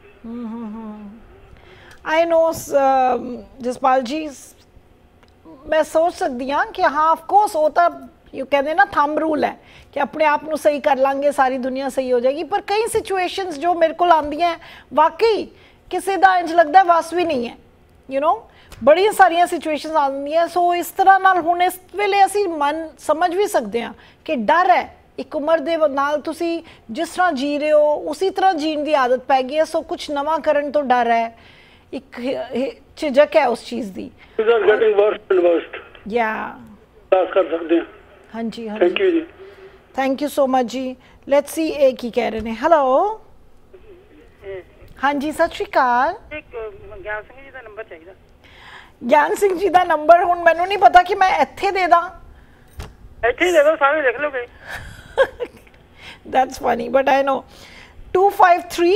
ਆਈ ਨੋ ਜਸਪਾਲ ਜੀ, ਮੈਂ ਸੋਚ ਸਕਦੀ ਹਾਂ ਕਿ ਹਾਂ ਆਫਕੋਰਸ ਉਹ ਤਾਂ ਯੂ ਕਹਿੰਦੇ ਨਾ ਥੰਬ ਰੂਲ ਹੈ ਕਿ ਆਪਣੇ ਆਪ ਨੂੰ ਸਹੀ ਕਰ ਲਾਂਗੇ ਸਾਰੀ ਦੁਨੀਆ ਸਹੀ ਹੋ ਜਾਏਗੀ। ਪਰ ਕਈ ਸਿਚੁਏਸ਼ਨਸ ਜੋ ਮੇਰੇ ਕੋਲ ਆਉਂਦੀਆਂ ਵਾਕਈ ਕਿਸੇ ਦਾ ਇੰਜ ਲੱਗਦਾ ਵਸ ਵੀ ਨਹੀਂ ਹੈ। ਯੂ ਨੋ ਬੜੀਆਂ ਸਾਰੀਆਂ ਸਿਚੁਏਸ਼ਨਸ ਆਉਂਦੀਆਂ। ਸੋ ਇਸ ਤਰ੍ਹਾਂ ਨਾਲ ਹੁਣ ਇਸ ਵੇਲੇ ਅਸੀਂ ਮਨ ਸਮਝ ਵੀ ਸਕਦੇ ਹਾਂ ਕਿ ਡਰ ਹੈ। ਇੱਕ ਉਮਰ ਦੇ ਨਾਲ ਤੁਸੀਂ ਜਿਸ ਤਰ੍ਹਾਂ ਜੀ ਰਹੇ ਹੋ ਉਸੇ ਤਰ੍ਹਾਂ ਜੀਣ ਦੀ ਆਦਤ ਪੈ ਗਈ ਹੈ। ਸੋ ਕੁਛ ਨਵਾਂ ਕਰਨ ਤੋਂ ਡਰ ਹੈ, ਇੱਕ ਝਿਜਕ ਹੈ ਉਸ ਚੀਜ਼ ਦੀ। ਕਰ ਸਕਦੇ ਹਾਂ। ਹਾਂਜੀ ਹਾਂਜੀ। ਥੈਂਕ ਯੂ ਜੀ। ਥੈਂਕ ਯੂ ਸੋ ਮਚ ਜੀ। ਲੈਟਸ ਸੀ ਇਹ ਕੀ ਕਹਿ ਰਹੇ ਨੇ। ਹੈਲੋ ਹਾਂਜੀ ਸਤਿ ਸ਼੍ਰੀ ਅਕਾਲ। ਗਿਆਨ ਸਿੰਘ ਜੀ ਦਾ ਨੰਬਰ ਚਾਹੀਦਾ। ਗਿਆਨ ਸਿੰਘ ਜੀ ਦਾ ਨੰਬਰ ਹੁਣ ਮੈਨੂੰ ਨਹੀਂ ਪਤਾ ਕਿ ਮੈਂ ਇੱਥੇ ਦੇ ਦਾਂ। ਇੱਥੇ ਹੀ ਦੇ ਦਿਓ, ਸਾਰੇ ਲਿਖ ਲਓਗੇ। That's funny, but I know. two five three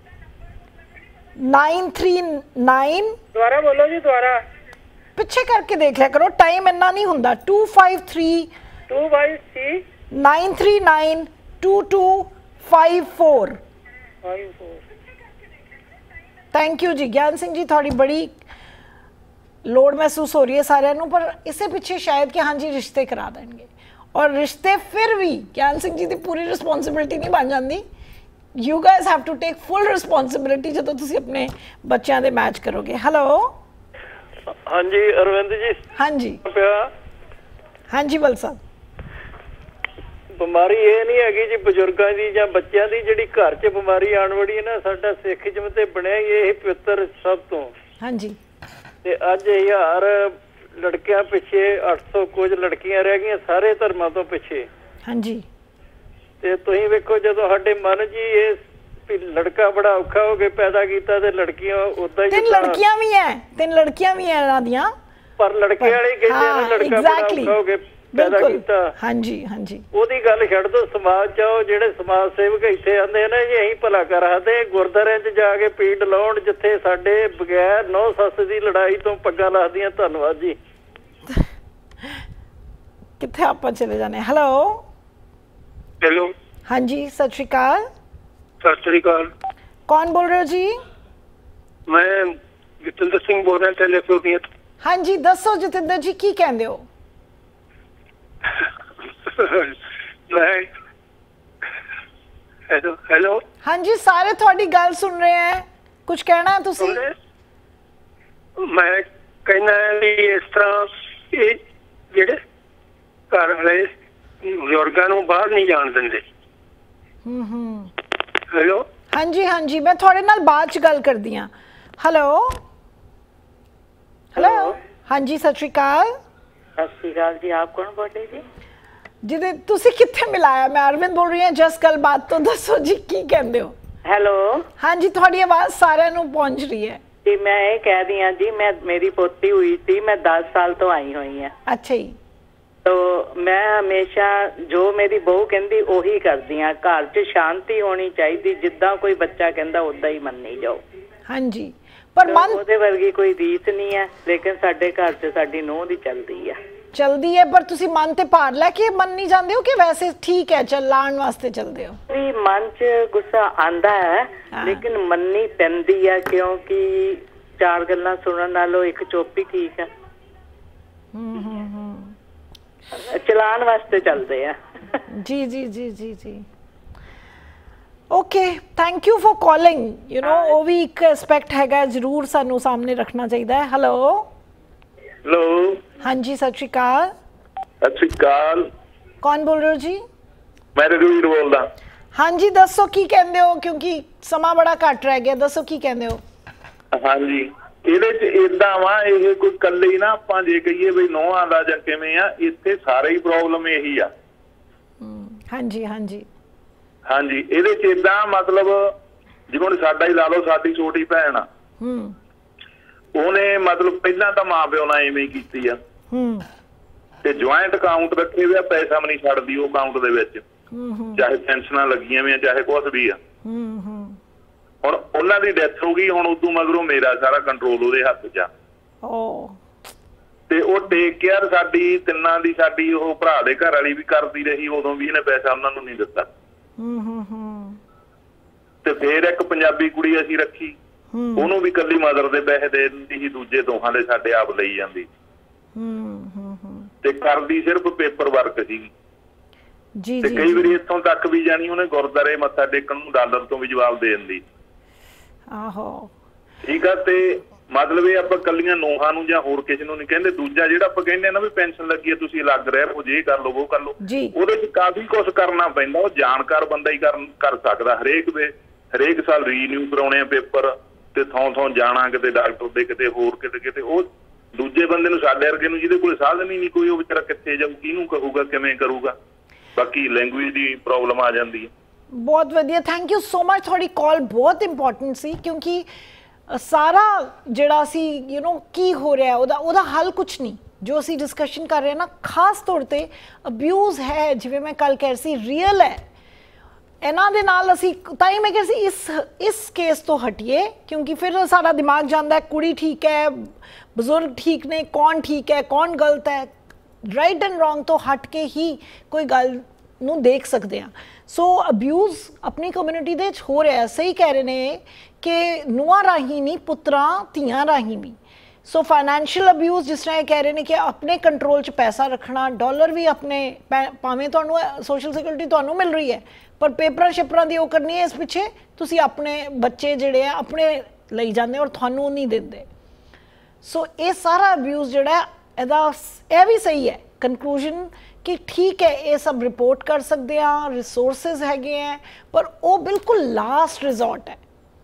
nine three nine ਦੁਬਾਰਾ ਬੋਲੋ ਜੀ, ਦੁਬਾਰਾ ਪਿੱਛੇ ਕਰਕੇ ਦੇਖ ਲਿਆ ਕਰੋ, ਟਾਈਮ ਇੰਨਾ ਨਹੀਂ ਹੁੰਦਾ। two five three two five three nine three nine two two five four five four। Thank you ਜੀ ਗਿਆਨ ਸਿੰਘ ਜੀ, ਤੁਹਾਡੀ ਬੜੀ ਲੋੜ ਮਹਿਸੂਸ ਹੋ ਰਹੀ ਹੈ ਸਾਰਿਆਂ ਨੂੰ, ਪਰ ਇਸੇ ਪਿੱਛੇ ਸ਼ਾਇਦ ਕਿ ਹਾਂਜੀ ਰਿਸ਼ਤੇ ਕਰਾ ਦੇਣਗੇ। ਔਰ ਰਿਸ਼ਤੇ ਫਿਰ ਵੀ ਗਿਆਨ ਸਿੰਘ ਜੀ ਦੀ ਪੂਰੀ ਰਿਸਪੌਂਸਿਬਿਲਿਟੀ ਨਹੀਂ ਬਣ ਜਾਂਦੀ। You guys have to take full responsibility ਜਦੋਂ ਤੁਸੀਂ ਆਪਣੇ ਬੱਚਿਆਂ ਦੇ ਮੈਚ ਕਰੋਗੇ। ਹੈਲੋ ਹਾਂਜੀ ਅਰਵਿੰਦ ਜੀ। ਹਾਂਜੀ ਹਾਂਜੀ ਬਲ ਸਾਹਿਬ। ਬਿਮਾਰੀ ਇਹ ਨਹੀਂ ਹੈਗੀ ਜੀ ਬਜ਼ੁਰਗਾਂ ਦੀ ਜਾਂ ਬੱਚਿਆਂ ਦੀ, ਜਿਹੜੀ ਘਰ 'ਚ ਬਿਮਾਰੀ ਆਉਣ ਵਾਲੀ ਹੈ ਨਾ, ਸਾਡਾ ਸਿੱਖ ਜਮ ਤੇ ਬਣਿਆ ਹੀ ਇਹ ਪਵਿੱਤਰ ਸਭ ਤੋਂ। ਹਾਂਜੀ। ਤੇ ਅੱਜ ਹਜ਼ਾਰ ਲੜਕਿਆਂ ਪਿੱਛੇ ਅੱਠ ਸੌ ਕੁਝ ਲੜਕੀਆਂ ਰਹਿ ਗਈਆਂ ਸਾਰੇ ਧਰਮਾਂ ਤੋਂ ਪਿੱਛੇ। ਹਾਂਜੀ। ਤੇ ਤੁਸੀਂ ਵੇਖੋ ਜਦੋਂ ਸਾਡੇ ਮਨ ਜੀ ਇਹ ਲੜਕਾ ਬੜਾ ਔਖਾ ਹੋ ਕੇ ਪੈਦਾ ਕੀਤਾ ਤੇ ਲੜਕੀਆਂ ਉਦਾਂ ਹੀ। ਤਿੰਨ ਲੜਕੀਆਂ ਵੀ ਹੈ, ਤਿੰਨ ਲੜਕੀਆਂ ਵੀ ਹੈ ਇਹਨਾਂ ਦੀਆਂ, ਪਰ ਲੜਕੇ ਵਾਲੇ ਕਹਿੰਦੇ ਆ ਲੜਕਾ ਬੜਾ ਔਖਾ ਹੋ ਕੇ ਪੈਦਾ ਕੀਤਾ। ਹਾਂਜੀ ਹਾਂਜੀ। ਉਹਦੀ ਗੱਲ ਛੱਡ ਦੋ, ਸਮਾਜ ਚ ਉਹ ਜਿਹੜੇ ਸਮਾਜ ਸੇਵਕ ਇੱਥੇ ਆਉਂਦੇ ਨੇ ਜੀ ਅਸੀਂ ਭਲਾ ਕਰ ਹੱਦੇ ਗੁਰਦੁਆਰਿਆਂ ਚ ਜਾ ਕੇ ਪੀੜ ਲਾਉਣ ਜਿੱਥੇ ਸਾਡੇ ਬਗੈਰ ਨੌ ਸੱਸ ਦੀ ਲੜਾਈ ਤੋਂ ਪੱਗਾਂ ਲੱਗਦੀਆਂ। ਧੰਨਵਾਦ ਜੀ। ਕਿੱਥੇ ਆਪਾਂ ਚਲੇ ਜਾਣੇ। ਹੈਲੋ ਹੈਲੋ ਹਾਂਜੀ ਸਤਿ ਸ਼੍ਰੀ ਅਕਾਲ। ਸਤਿ ਸ਼੍ਰੀ ਅਕਾਲ। ਕੌਣ ਬੋਲ ਰਹੇ ਹੋ ਜੀ? ਮੈਂ ਜਤਿੰਦਰ ਸਿੰਘ ਬੋਲ ਰਿਹਾ ਟੈਲੀਫੋਨ। ਹਾਂਜੀ ਦੱਸੋ ਜਤਿੰਦਰ ਜੀ ਕੀ ਕਹਿੰਦੇ ਹੋ? ਮੈਂ ਹੈਲੋ ਹੈਲੋ ਹਾਂਜੀ ਸਾਰੇ ਤੁਹਾਡੀ ਗੱਲ ਸੁਣ ਰਹੇ ਹੈ, ਕੁਝ ਕਹਿਣਾ ਹੈ ਤੁਸੀਂ? ਮੈਂ ਕਹਿਣਾ ਵੀ ਇਸ ਤਰ੍ਹਾਂ ਇਹ ਜਿਹੜੇ ਘਰ ਵਾਲੇ ਬਜ਼ੁਰਗਾਂ ਨੂੰ ਬਾਹਰ ਨਹੀਂ ਜਾਣ ਦਿੰਦੇ। ਹੂੰ ਹੂੰ। ਹੈਲੋ ਹਾਂਜੀ ਹਾਂਜੀ ਮੈਂ ਤੁਹਾਡੇ ਨਾਲ ਬਾਅਦ ਚ ਗੱਲ ਕਰਦੀ ਹਾਂ। ਹੈਲੋ ਹੈਲੋ ਹਾਂਜੀ ਸਤਿ ਸ਼੍ਰੀ ਅਕਾਲ। ਸਤਿ ਸ਼੍ਰੀ ਅਕਾਲ ਜੀ। ਆਪ ਕੌਣ ਬੋਲੇ ਜੀ? ਜਿਹਦੇ ਤੁਸੀਂ ਕਿੱਥੇ ਮਿਲਾਇਆ? ਮੈਂ ਅਰਵਿੰਦ ਬੋਲ ਰਹੀ ਹਾਂ ਜਸ ਗੱਲਬਾਤ ਤੋਂ। ਦੱਸੋ ਜੀ ਕੀ ਕਹਿੰਦੇ ਹੋ? ਹੈਲੋ ਹਾਂਜੀ ਤੁਹਾਡੀ ਆਵਾਜ਼ ਸਾਰਿਆਂ ਨੂੰ ਪਹੁੰਚ ਰਹੀ ਹੈ ਜੀ। ਮੈਂ ਇਹ ਕਹਿ ਰਹੀ ਹਾਂ ਜੀ, ਮੈਂ ਮੇਰੀ ਪੋਤੀ ਹੋਈ ਸੀ, ਮੈਂ ਦਸ ਸਾਲ ਤੋਂ ਆਈ ਹੋਈ ਹਾਂ। ਅੱਛਾ ਜੀ। ਤੋ ਮੈਂ ਹਮੇਸ਼ਾ ਜੋ ਮੇਰੀ ਬਹੂ ਕਹਿੰਦੀ ਉਹੀ ਕਰਦੀ ਹਾਂ। ਘਰ 'ਚ ਸ਼ਾਂਤੀ ਹੋਣੀ ਚਾਹੀਦੀ, ਜਿੱਦਾਂ ਕੋਈ ਬੱਚਾ ਕਹਿੰਦਾ ਉਦਾਂ ਹੀ ਮੰਨੀ ਜਾਓ। ਹਾਂਜੀ ਪਰ ਮਨ ਉਹਦੇ ਵਰਗੀ ਕੋਈ ਰੀਤ ਨਹੀਂ ਹੈ, ਲੇਕਿਨ ਸਾਡੇ ਘਰ 'ਚ ਸਾਡੀ ਨੂੰਹ ਦੀ ਚੱਲਦੀ ਆ। ਚਲਦੀ ਹੈ ਪਰ ਤੁਸੀਂ ਮਨ ਤੇ ਭਾਰ ਲੈ ਕੇ ਮੰਨ ਨਹੀਂ ਜਾਂਦੇ ਹੋ ਕਿ ਵੈਸੇ ਠੀਕ ਹੈ ਚੱਲਾਣ ਵਾਸਤੇ ਚੱਲਦੇ ਹੋ? ਵੀ ਮਨ 'ਚ ਗੁੱਸਾ ਆਂਦਾ ਹੈ ਲੇਕਿਨ ਮੰਨਣੀ ਪੈਂਦੀ ਹੈ, ਕਿਉਂਕਿ ਚਾਰ ਗੱਲਾਂ ਸੁਣਨ ਨਾਲੋਂ ਇੱਕ ਚੁੱਪ ਹੀ ਠੀਕ ਹੈ। ਹੂੰ ਹੂੰ ਹੂੰ। ਚਲਾਣ ਵਾਸਤੇ ਚੱਲਦੇ ਆ। ਜੀ ਜੀ ਜੀ ਜੀ ਜੀ। Okay thank you for calling. You know ਉਹ ਵੀ ਇੱਕ ਐਸਪੈਕਟ ਹੈਗਾ, ਜ਼ਰੂਰ ਸਾਨੂੰ ਸਾਹਮਣੇ ਰੱਖਣਾ ਚਾਹੀਦਾ ਹੈ। ਹੈਲੋ ਹੈਲੋ ਹਾਂਜੀ ਸਤਿ ਸ਼੍ਰੀ ਅਕਾਲ। ਸਤਿ ਸ਼੍ਰੀ ਅਕਾਲ। ਕੌਣ ਬੋਲ ਰਹੇ ਹੋ ਜੀ? ਮੈਂ ਰਘਵੀਰ ਬੋਲਦਾ। ਹਾਂਜੀ ਦੱਸੋ ਕੀ ਕਹਿੰਦੇ ਹੋ, ਕਿਉਂਕਿ ਸਮਾਂ ਬੜਾ ਘੱਟ ਰਹਿ ਗਿਆ। ਦੱਸੋ ਕੀ ਕਹਿੰਦੇ ਹੋ? ਹਾਂਜੀ ਇਹਦੇ ਚ ਇਦਾਂ ਵਾ, ਇਹ ਕੋਈ ਕੱਲੇ ਨਾ ਆਪਾਂ ਜੇ ਕਹੀਏ ਵੀ ਨੋਹਾਂ ਦਾ ਜਾਂ ਕਿਵੇਂ ਆ, ਇੱਥੇ ਸਾਰੇ ਹੀ ਪ੍ਰੋਬਲਮ ਇਹੀ ਆ। ਹਾਂਜੀ ਹਾਂਜੀ ਹਾਂਜੀ, ਇਹਦੇ ਚ ਇਦਾਂ ਮਤਲਬ ਜਿਵੇਂ ਹੁਣ ਸਾਡਾ ਹੀ ਲਾ ਲਓ, ਸਾਡੀ ਛੋਟੀ ਭੈਣ ਆ, ਹੂੰ ਉਹਨੇ ਮਤਲਬ ਪਹਿਲਾਂ ਤਾਂ ਮਾਂ ਪਿਓ ਨਾਲ ਐਵੇਂ ਹੀ ਕੀਤੀ ਆ, ਹੂੰ ਤੇ ਜੁਆਇੰਟ ਅਕਾਊਂਟ ਰੱਖੇ ਹੋਏ ਆ, ਪੈਸਾ ਵੀ ਨਹੀਂ ਛੱਡਦੀ ਉਹ ਅਕਾਊਂਟ ਦੇ ਵਿੱਚ, ਚਾਹੇ ਪੈਨਸ਼ਨਾਂ ਲੱਗੀਆਂ ਵੀ ਆ ਚਾਹੇ ਕੁਛ ਵੀ ਆ। ਹੁਣ ਉਹਨਾਂ ਦੀ ਡੈਥ ਹੋ ਗਈ, ਹੁਣ ਉਦੋਂ ਮਗਰੋਂ ਮੇਰਾ ਸਾਰਾ ਕੰਟਰੋਲ ਉਹਦੇ ਹੱਥ 'ਚ ਆ। ਤੇ ਉਹ ਟੇਕ ਕੇਅਰ ਸਾਡੀ ਤਿੰਨਾਂ ਦੀ, ਸਾਡੀ ਉਹ ਭਰਾ ਦੇ ਘਰ ਵਾਲੀ ਵੀ ਕਰਦੀ ਰਹੀ, ਉਦੋਂ ਵੀ ਇਹਨੇ ਪੈਸਾ ਉਹਨਾਂ ਨੂੰ ਨਹੀਂ ਦਿੱਤਾ। ਤੇ ਫੇਰ ਇੱਕ ਪੰਜਾਬੀ ਕੁੜੀ ਅਸੀਂ ਰੱਖੀ, ਉਹਨੂੰ ਵੀ ਕੱਲੀ ਮਦਰ ਦੇ ਪੈਸੇ ਦੇ ਦਿੰਦੀ ਸੀ, ਦੂਜੇ ਦੋਹਾਂ ਦੇ ਸਾਡੇ ਆਪ ਲਈ ਜਾਂਦੀ, ਤੇ ਕਰਦੀ ਸਿਰਫ ਪੇਪਰ ਵਰਕ ਸੀਗੀ। ਤੇ ਕਈ ਵਾਰੀ ਇੱਥੋਂ ਤੱਕ ਵੀ ਜਾਣੀ ਉਹਨੇ ਗੁਰਦੁਆਰੇ ਮੱਥਾ ਟੇਕਣ ਨੂੰ ਡਾਲਰ ਤੋਂ ਵੀ ਜਵਾਬ ਦੇ ਦਿੰਦੀ। ਆਹੋ ਠੀਕ ਆ, ਤੇ ਮਤਲਬ ਇਹ ਆਪਾਂ ਕੱਲੀਆਂ ਨੋਹਾਂ ਨੂੰ ਜਾਂ ਹੋਰ ਕਿਸੇ ਨੂੰ ਨਹੀਂ ਕਹਿੰਦੇ। ਦੂਜਾ ਜਿਹੜਾ ਆਪਾਂ ਕਹਿੰਦੇ ਆ ਨਾ ਵੀ ਪੈਨਸ਼ਨ ਲੱਗੀ ਹੈ ਤੁਸੀਂ ਅਲੱਗ ਰਹਿ ਲਓ, ਜੇ ਕਰ ਲਓ ਉਹ ਕਰ ਲਓ, ਉਹਦੇ ਚ ਕਾਫੀ ਕੁਛ ਕਰਨਾ ਪੈਂਦਾ। ਉਹ ਜਾਣਕਾਰ ਬੰਦਾ ਹੀ ਕਰ ਕਰ ਸਕਦਾ। ਹਰੇਕ ਵੇ ਹਰੇਕ ਸਾਲ ਰੀਨਿਊ ਕਰਾਉਣੇ ਆ ਪੇਪਰ, ਤੇ ਥੋਂ ਥੋਂ ਜਾਣਾ, ਕਿਤੇ ਡਾਕਟਰ ਦੇ, ਕਿਤੇ ਹੋਰ ਕਿਤੇ ਕਿਤੇ। ਉਹ ਦੂਜੇ ਬੰਦੇ ਨੂੰ, ਸਾਡੇ ਵਰਗੇ ਨੂੰ ਜਿਹਦੇ ਕੋਲ ਸਾਧਨ ਹੀ ਨਹੀਂ ਕੋਈ, ਉਹ ਵਿਚਾਰਾ ਕਿੱਥੇ ਜਾਊ, ਕਿਹਨੂੰ ਕਹੂਗਾ, ਕਿਵੇਂ ਕਰੂਗਾ। ਬਾਕੀ ਲੈਂਗੁਏਜ ਦੀ ਪ੍ਰੋਬਲਮ ਆ ਜਾਂਦੀ ਹੈ। ਬਹੁਤ ਵਧੀਆ, ਥੈਂਕ ਯੂ ਸੋ ਮਚ। ਤੁਹਾਡੀ ਕਾਲ ਬਹੁਤ ਇੰਪੋਰਟੈਂਟ ਸੀ, ਕਿਉਂਕਿ ਸਾਰਾ ਜਿਹੜਾ ਅਸੀਂ ਯੂ نو ਕੀ ਹੋ ਰਿਹਾ ਉਹਦਾ ਉਹਦਾ ਹੱਲ ਕੁਛ ਨਹੀਂ। ਜੋ ਅਸੀਂ ਡਿਸਕਸ਼ਨ ਕਰ ਰਹੇ ਹਾਂ ਨਾ, ਖਾਸ ਤੌਰ ਤੇ ਅਬਿਊਜ਼ ਹੈ, ਜਿਵੇਂ ਮੈਂ ਕੱਲ ਕਹਿ ਰਹੀ ਸੀ, ਰੀਅਲ ਹੈ। ਇਹਨਾਂ ਦੇ ਨਾਲ ਅਸੀਂ ਤਾਂ ਹੀ ਮੈਂ ਕਿਹਾ ਸੀ ਇਸ ਇਸ ਕੇਸ ਤੋਂ ਹਟੀਏ, ਕਿਉਂਕਿ ਫਿਰ ਸਾਡਾ ਦਿਮਾਗ ਜਾਂਦਾ ਹੈ ਕੁੜੀ ਠੀਕ ਹੈ, ਬਜ਼ੁਰਗ ਠੀਕ ਨੇ, ਕੌਣ ਠੀਕ ਹੈ ਕੌਣ ਗਲਤ ਹੈ। ਰਾਈਟ ਐਂਡ ਰੋਂਗ ਤੋਂ ਹਟ ਕੇ ਹੀ ਕੋਈ ਗੱਲ ਨੂੰ ਦੇਖ ਸਕਦੇ ਹਾਂ। ਸੋ ਅਬਿਊਜ਼ ਆਪਣੀ ਕਮਿਊਨਿਟੀ ਦੇ ਵਿੱਚ ਹੋ ਰਿਹਾ। ਸਹੀ ਕਹਿ ਰਹੇ ਨੇ ਕਿ ਨੂੰਹਾਂ ਰਾਹੀਂ ਨਹੀਂ, ਪੁੱਤਰਾਂ ਧੀਆਂ ਰਾਹੀਂ ਵੀ। ਸੋ ਫਾਈਨੈਂਸ਼ੀਅਲ ਅਬਿਊਜ਼, ਜਿਸ ਤਰ੍ਹਾਂ ਇਹ ਕਹਿ ਰਹੇ ਨੇ ਕਿ ਆਪਣੇ ਕੰਟਰੋਲ 'ਚ ਪੈਸਾ ਰੱਖਣਾ, ਡਾਲਰ ਵੀ ਆਪਣੇ, ਭਾਵੇਂ ਤੁਹਾਨੂੰ ਸੋਸ਼ਲ ਸਿਕਿਉਰਿਟੀ ਤੁਹਾਨੂੰ ਮਿਲ ਰਹੀ ਹੈ, ਪਰ ਪੇਪਰਾਂ ਸ਼ੇਪਰਾਂ ਦੀ ਉਹ ਕਰਨੀ ਹੈ, ਇਸ ਪਿੱਛੇ ਤੁਸੀਂ ਆਪਣੇ ਬੱਚੇ ਜਿਹੜੇ ਆ ਆਪਣੇ ਲਈ ਜਾਂਦੇ ਔਰ ਤੁਹਾਨੂੰ ਨਹੀਂ ਦਿੰਦੇ। ਸੋ ਇਹ ਸਾਰਾ ਅਬਿਊਜ਼ ਜਿਹੜਾ ਇਹਦਾ ਇਹ ਵੀ ਸਹੀ ਹੈ ਕਨਕਲੂਜਨ ਕਿ ਠੀਕ ਹੈ ਇਹ ਸਭ ਰਿਪੋਰਟ ਕਰ ਸਕਦੇ ਹਾਂ, ਰਿਸੋਰਸਿਸ ਹੈਗੇ ਹੈ, ਪਰ ਉਹ ਬਿਲਕੁਲ ਲਾਸਟ ਰਿਜ਼ੋਰਟ ਹੈ।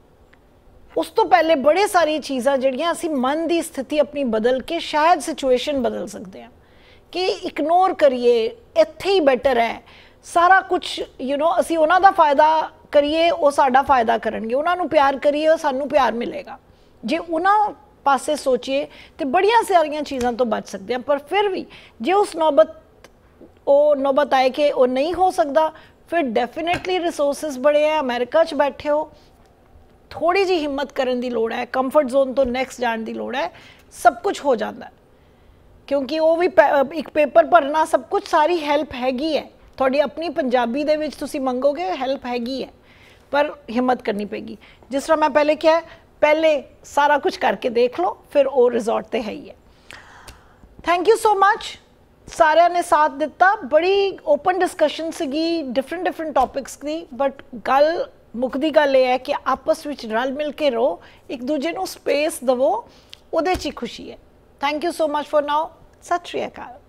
ਉਸ ਤੋਂ ਪਹਿਲੇ ਬੜੇ ਸਾਰੀ ਚੀਜ਼ਾਂ ਜਿਹੜੀਆਂ ਅਸੀਂ ਮਨ ਦੀ ਸਥਿਤੀ ਆਪਣੀ ਬਦਲ ਕੇ ਸ਼ਾਇਦ ਸਿਚੁਏਸ਼ਨ ਬਦਲ ਸਕਦੇ ਹਾਂ, ਕਿ ਇਗਨੋਰ ਕਰੀਏ ਇੱਥੇ ਹੀ ਬੈਟਰ ਹੈ ਸਾਰਾ ਕੁਛ। ਯੂ نو ਅਸੀਂ ਉਹਨਾਂ ਦਾ ਫਾਇਦਾ ਕਰੀਏ, ਉਹ ਸਾਡਾ ਫਾਇਦਾ ਕਰਨਗੇ, ਉਹਨਾਂ ਨੂੰ ਪਿਆਰ ਕਰੀਏ, ਉਹ ਸਾਨੂੰ ਪਿਆਰ ਮਿਲੇਗਾ। ਜੇ ਉਹਨਾਂ ਪਾਸੇ ਸੋਚੀਏ ਤੇ ਬੜੀਆਂ ਸਾਰੀਆਂ ਚੀਜ਼ਾਂ ਤੋਂ ਬਚ ਸਕਦੇ ਹਾਂ। ਪਰ ਫਿਰ ਵੀ ਜੇ ਉਸ ਨੌਬਤ ਉਹ ਨੌਬਤ ਆਏ ਕਿ ਉਹ ਨਹੀਂ ਹੋ ਸਕਦਾ, ਫਿਰ ਡੈਫੀਨੇਟਲੀ ਰਿਸੋਰਸਿਸ ਬੜੇ ਹੈ। ਅਮਰੀਕਾ 'ਚ ਬੈਠੇ ਹੋ, ਥੋੜੀ ਜਿਹੀ ਹਿੰਮਤ ਕਰਨ ਦੀ ਲੋੜ ਹੈ, ਕੰਫਰਟ ਜ਼ੋਨ ਤੋਂ ਨੈਕਸਟ ਜਾਣ ਦੀ ਲੋੜ ਹੈ। ਸਭ ਕੁਝ ਹੋ ਜਾਂਦਾ, ਕਿਉਂਕਿ ਉਹ ਵੀ ਇੱਕ ਪੇਪਰ ਭਰਨਾ, ਸਭ ਕੁਝ ਸਾਰੀ ਹੈਲਪ ਹੈਗੀ ਹੈ। ਤੁਹਾਡੀ ਆਪਣੀ ਪੰਜਾਬੀ ਦੇ ਵਿੱਚ ਤੁਸੀਂ ਮੰਗੋਗੇ, ਹੈਲਪ ਹੈਗੀ ਹੈ, ਪਰ ਹਿੰਮਤ ਕਰਨੀ ਪਏਗੀ। ਜਿਸ ਤਰ੍ਹਾਂ ਮੈਂ ਪਹਿਲੇ ਕਿਹਾ, ਪਹਿਲੇ ਸਾਰਾ ਕੁਝ ਕਰਕੇ ਦੇਖ ਲਓ, ਫਿਰ ਉਹ ਰਿਜ਼ੋਰਟ ਤੇ ਹੈ ਹੀ ਹੈ। ਥੈਂਕ ਯੂ ਸੋ ਮਚ, ਸਾਰਿਆਂ ਨੇ ਸਾਥ ਦਿੱਤਾ। ਬੜੀ ਓਪਨ ਡਿਸਕਸ਼ਨ ਸੀਗੀ, ਡਿਫਰੈਂਟ ਡਿਫਰੈਂਟ ਟੌਪਿਕਸ ਦੀ, ਬਟ ਗੱਲ ਮੁੱਕਦੀ ਗੱਲ ਇਹ ਹੈ ਕਿ ਆਪਸ ਵਿੱਚ ਰਲ ਮਿਲ ਕੇ ਰਹੋ, ਇੱਕ ਦੂਜੇ ਨੂੰ ਸਪੇਸ ਦੇਵੋ, ਉਹਦੇ 'ਚ ਹੀ ਖੁਸ਼ੀ ਹੈ। Thank you so much for now. ਸਤਿ ਸ਼੍ਰੀ ਅਕਾਲ।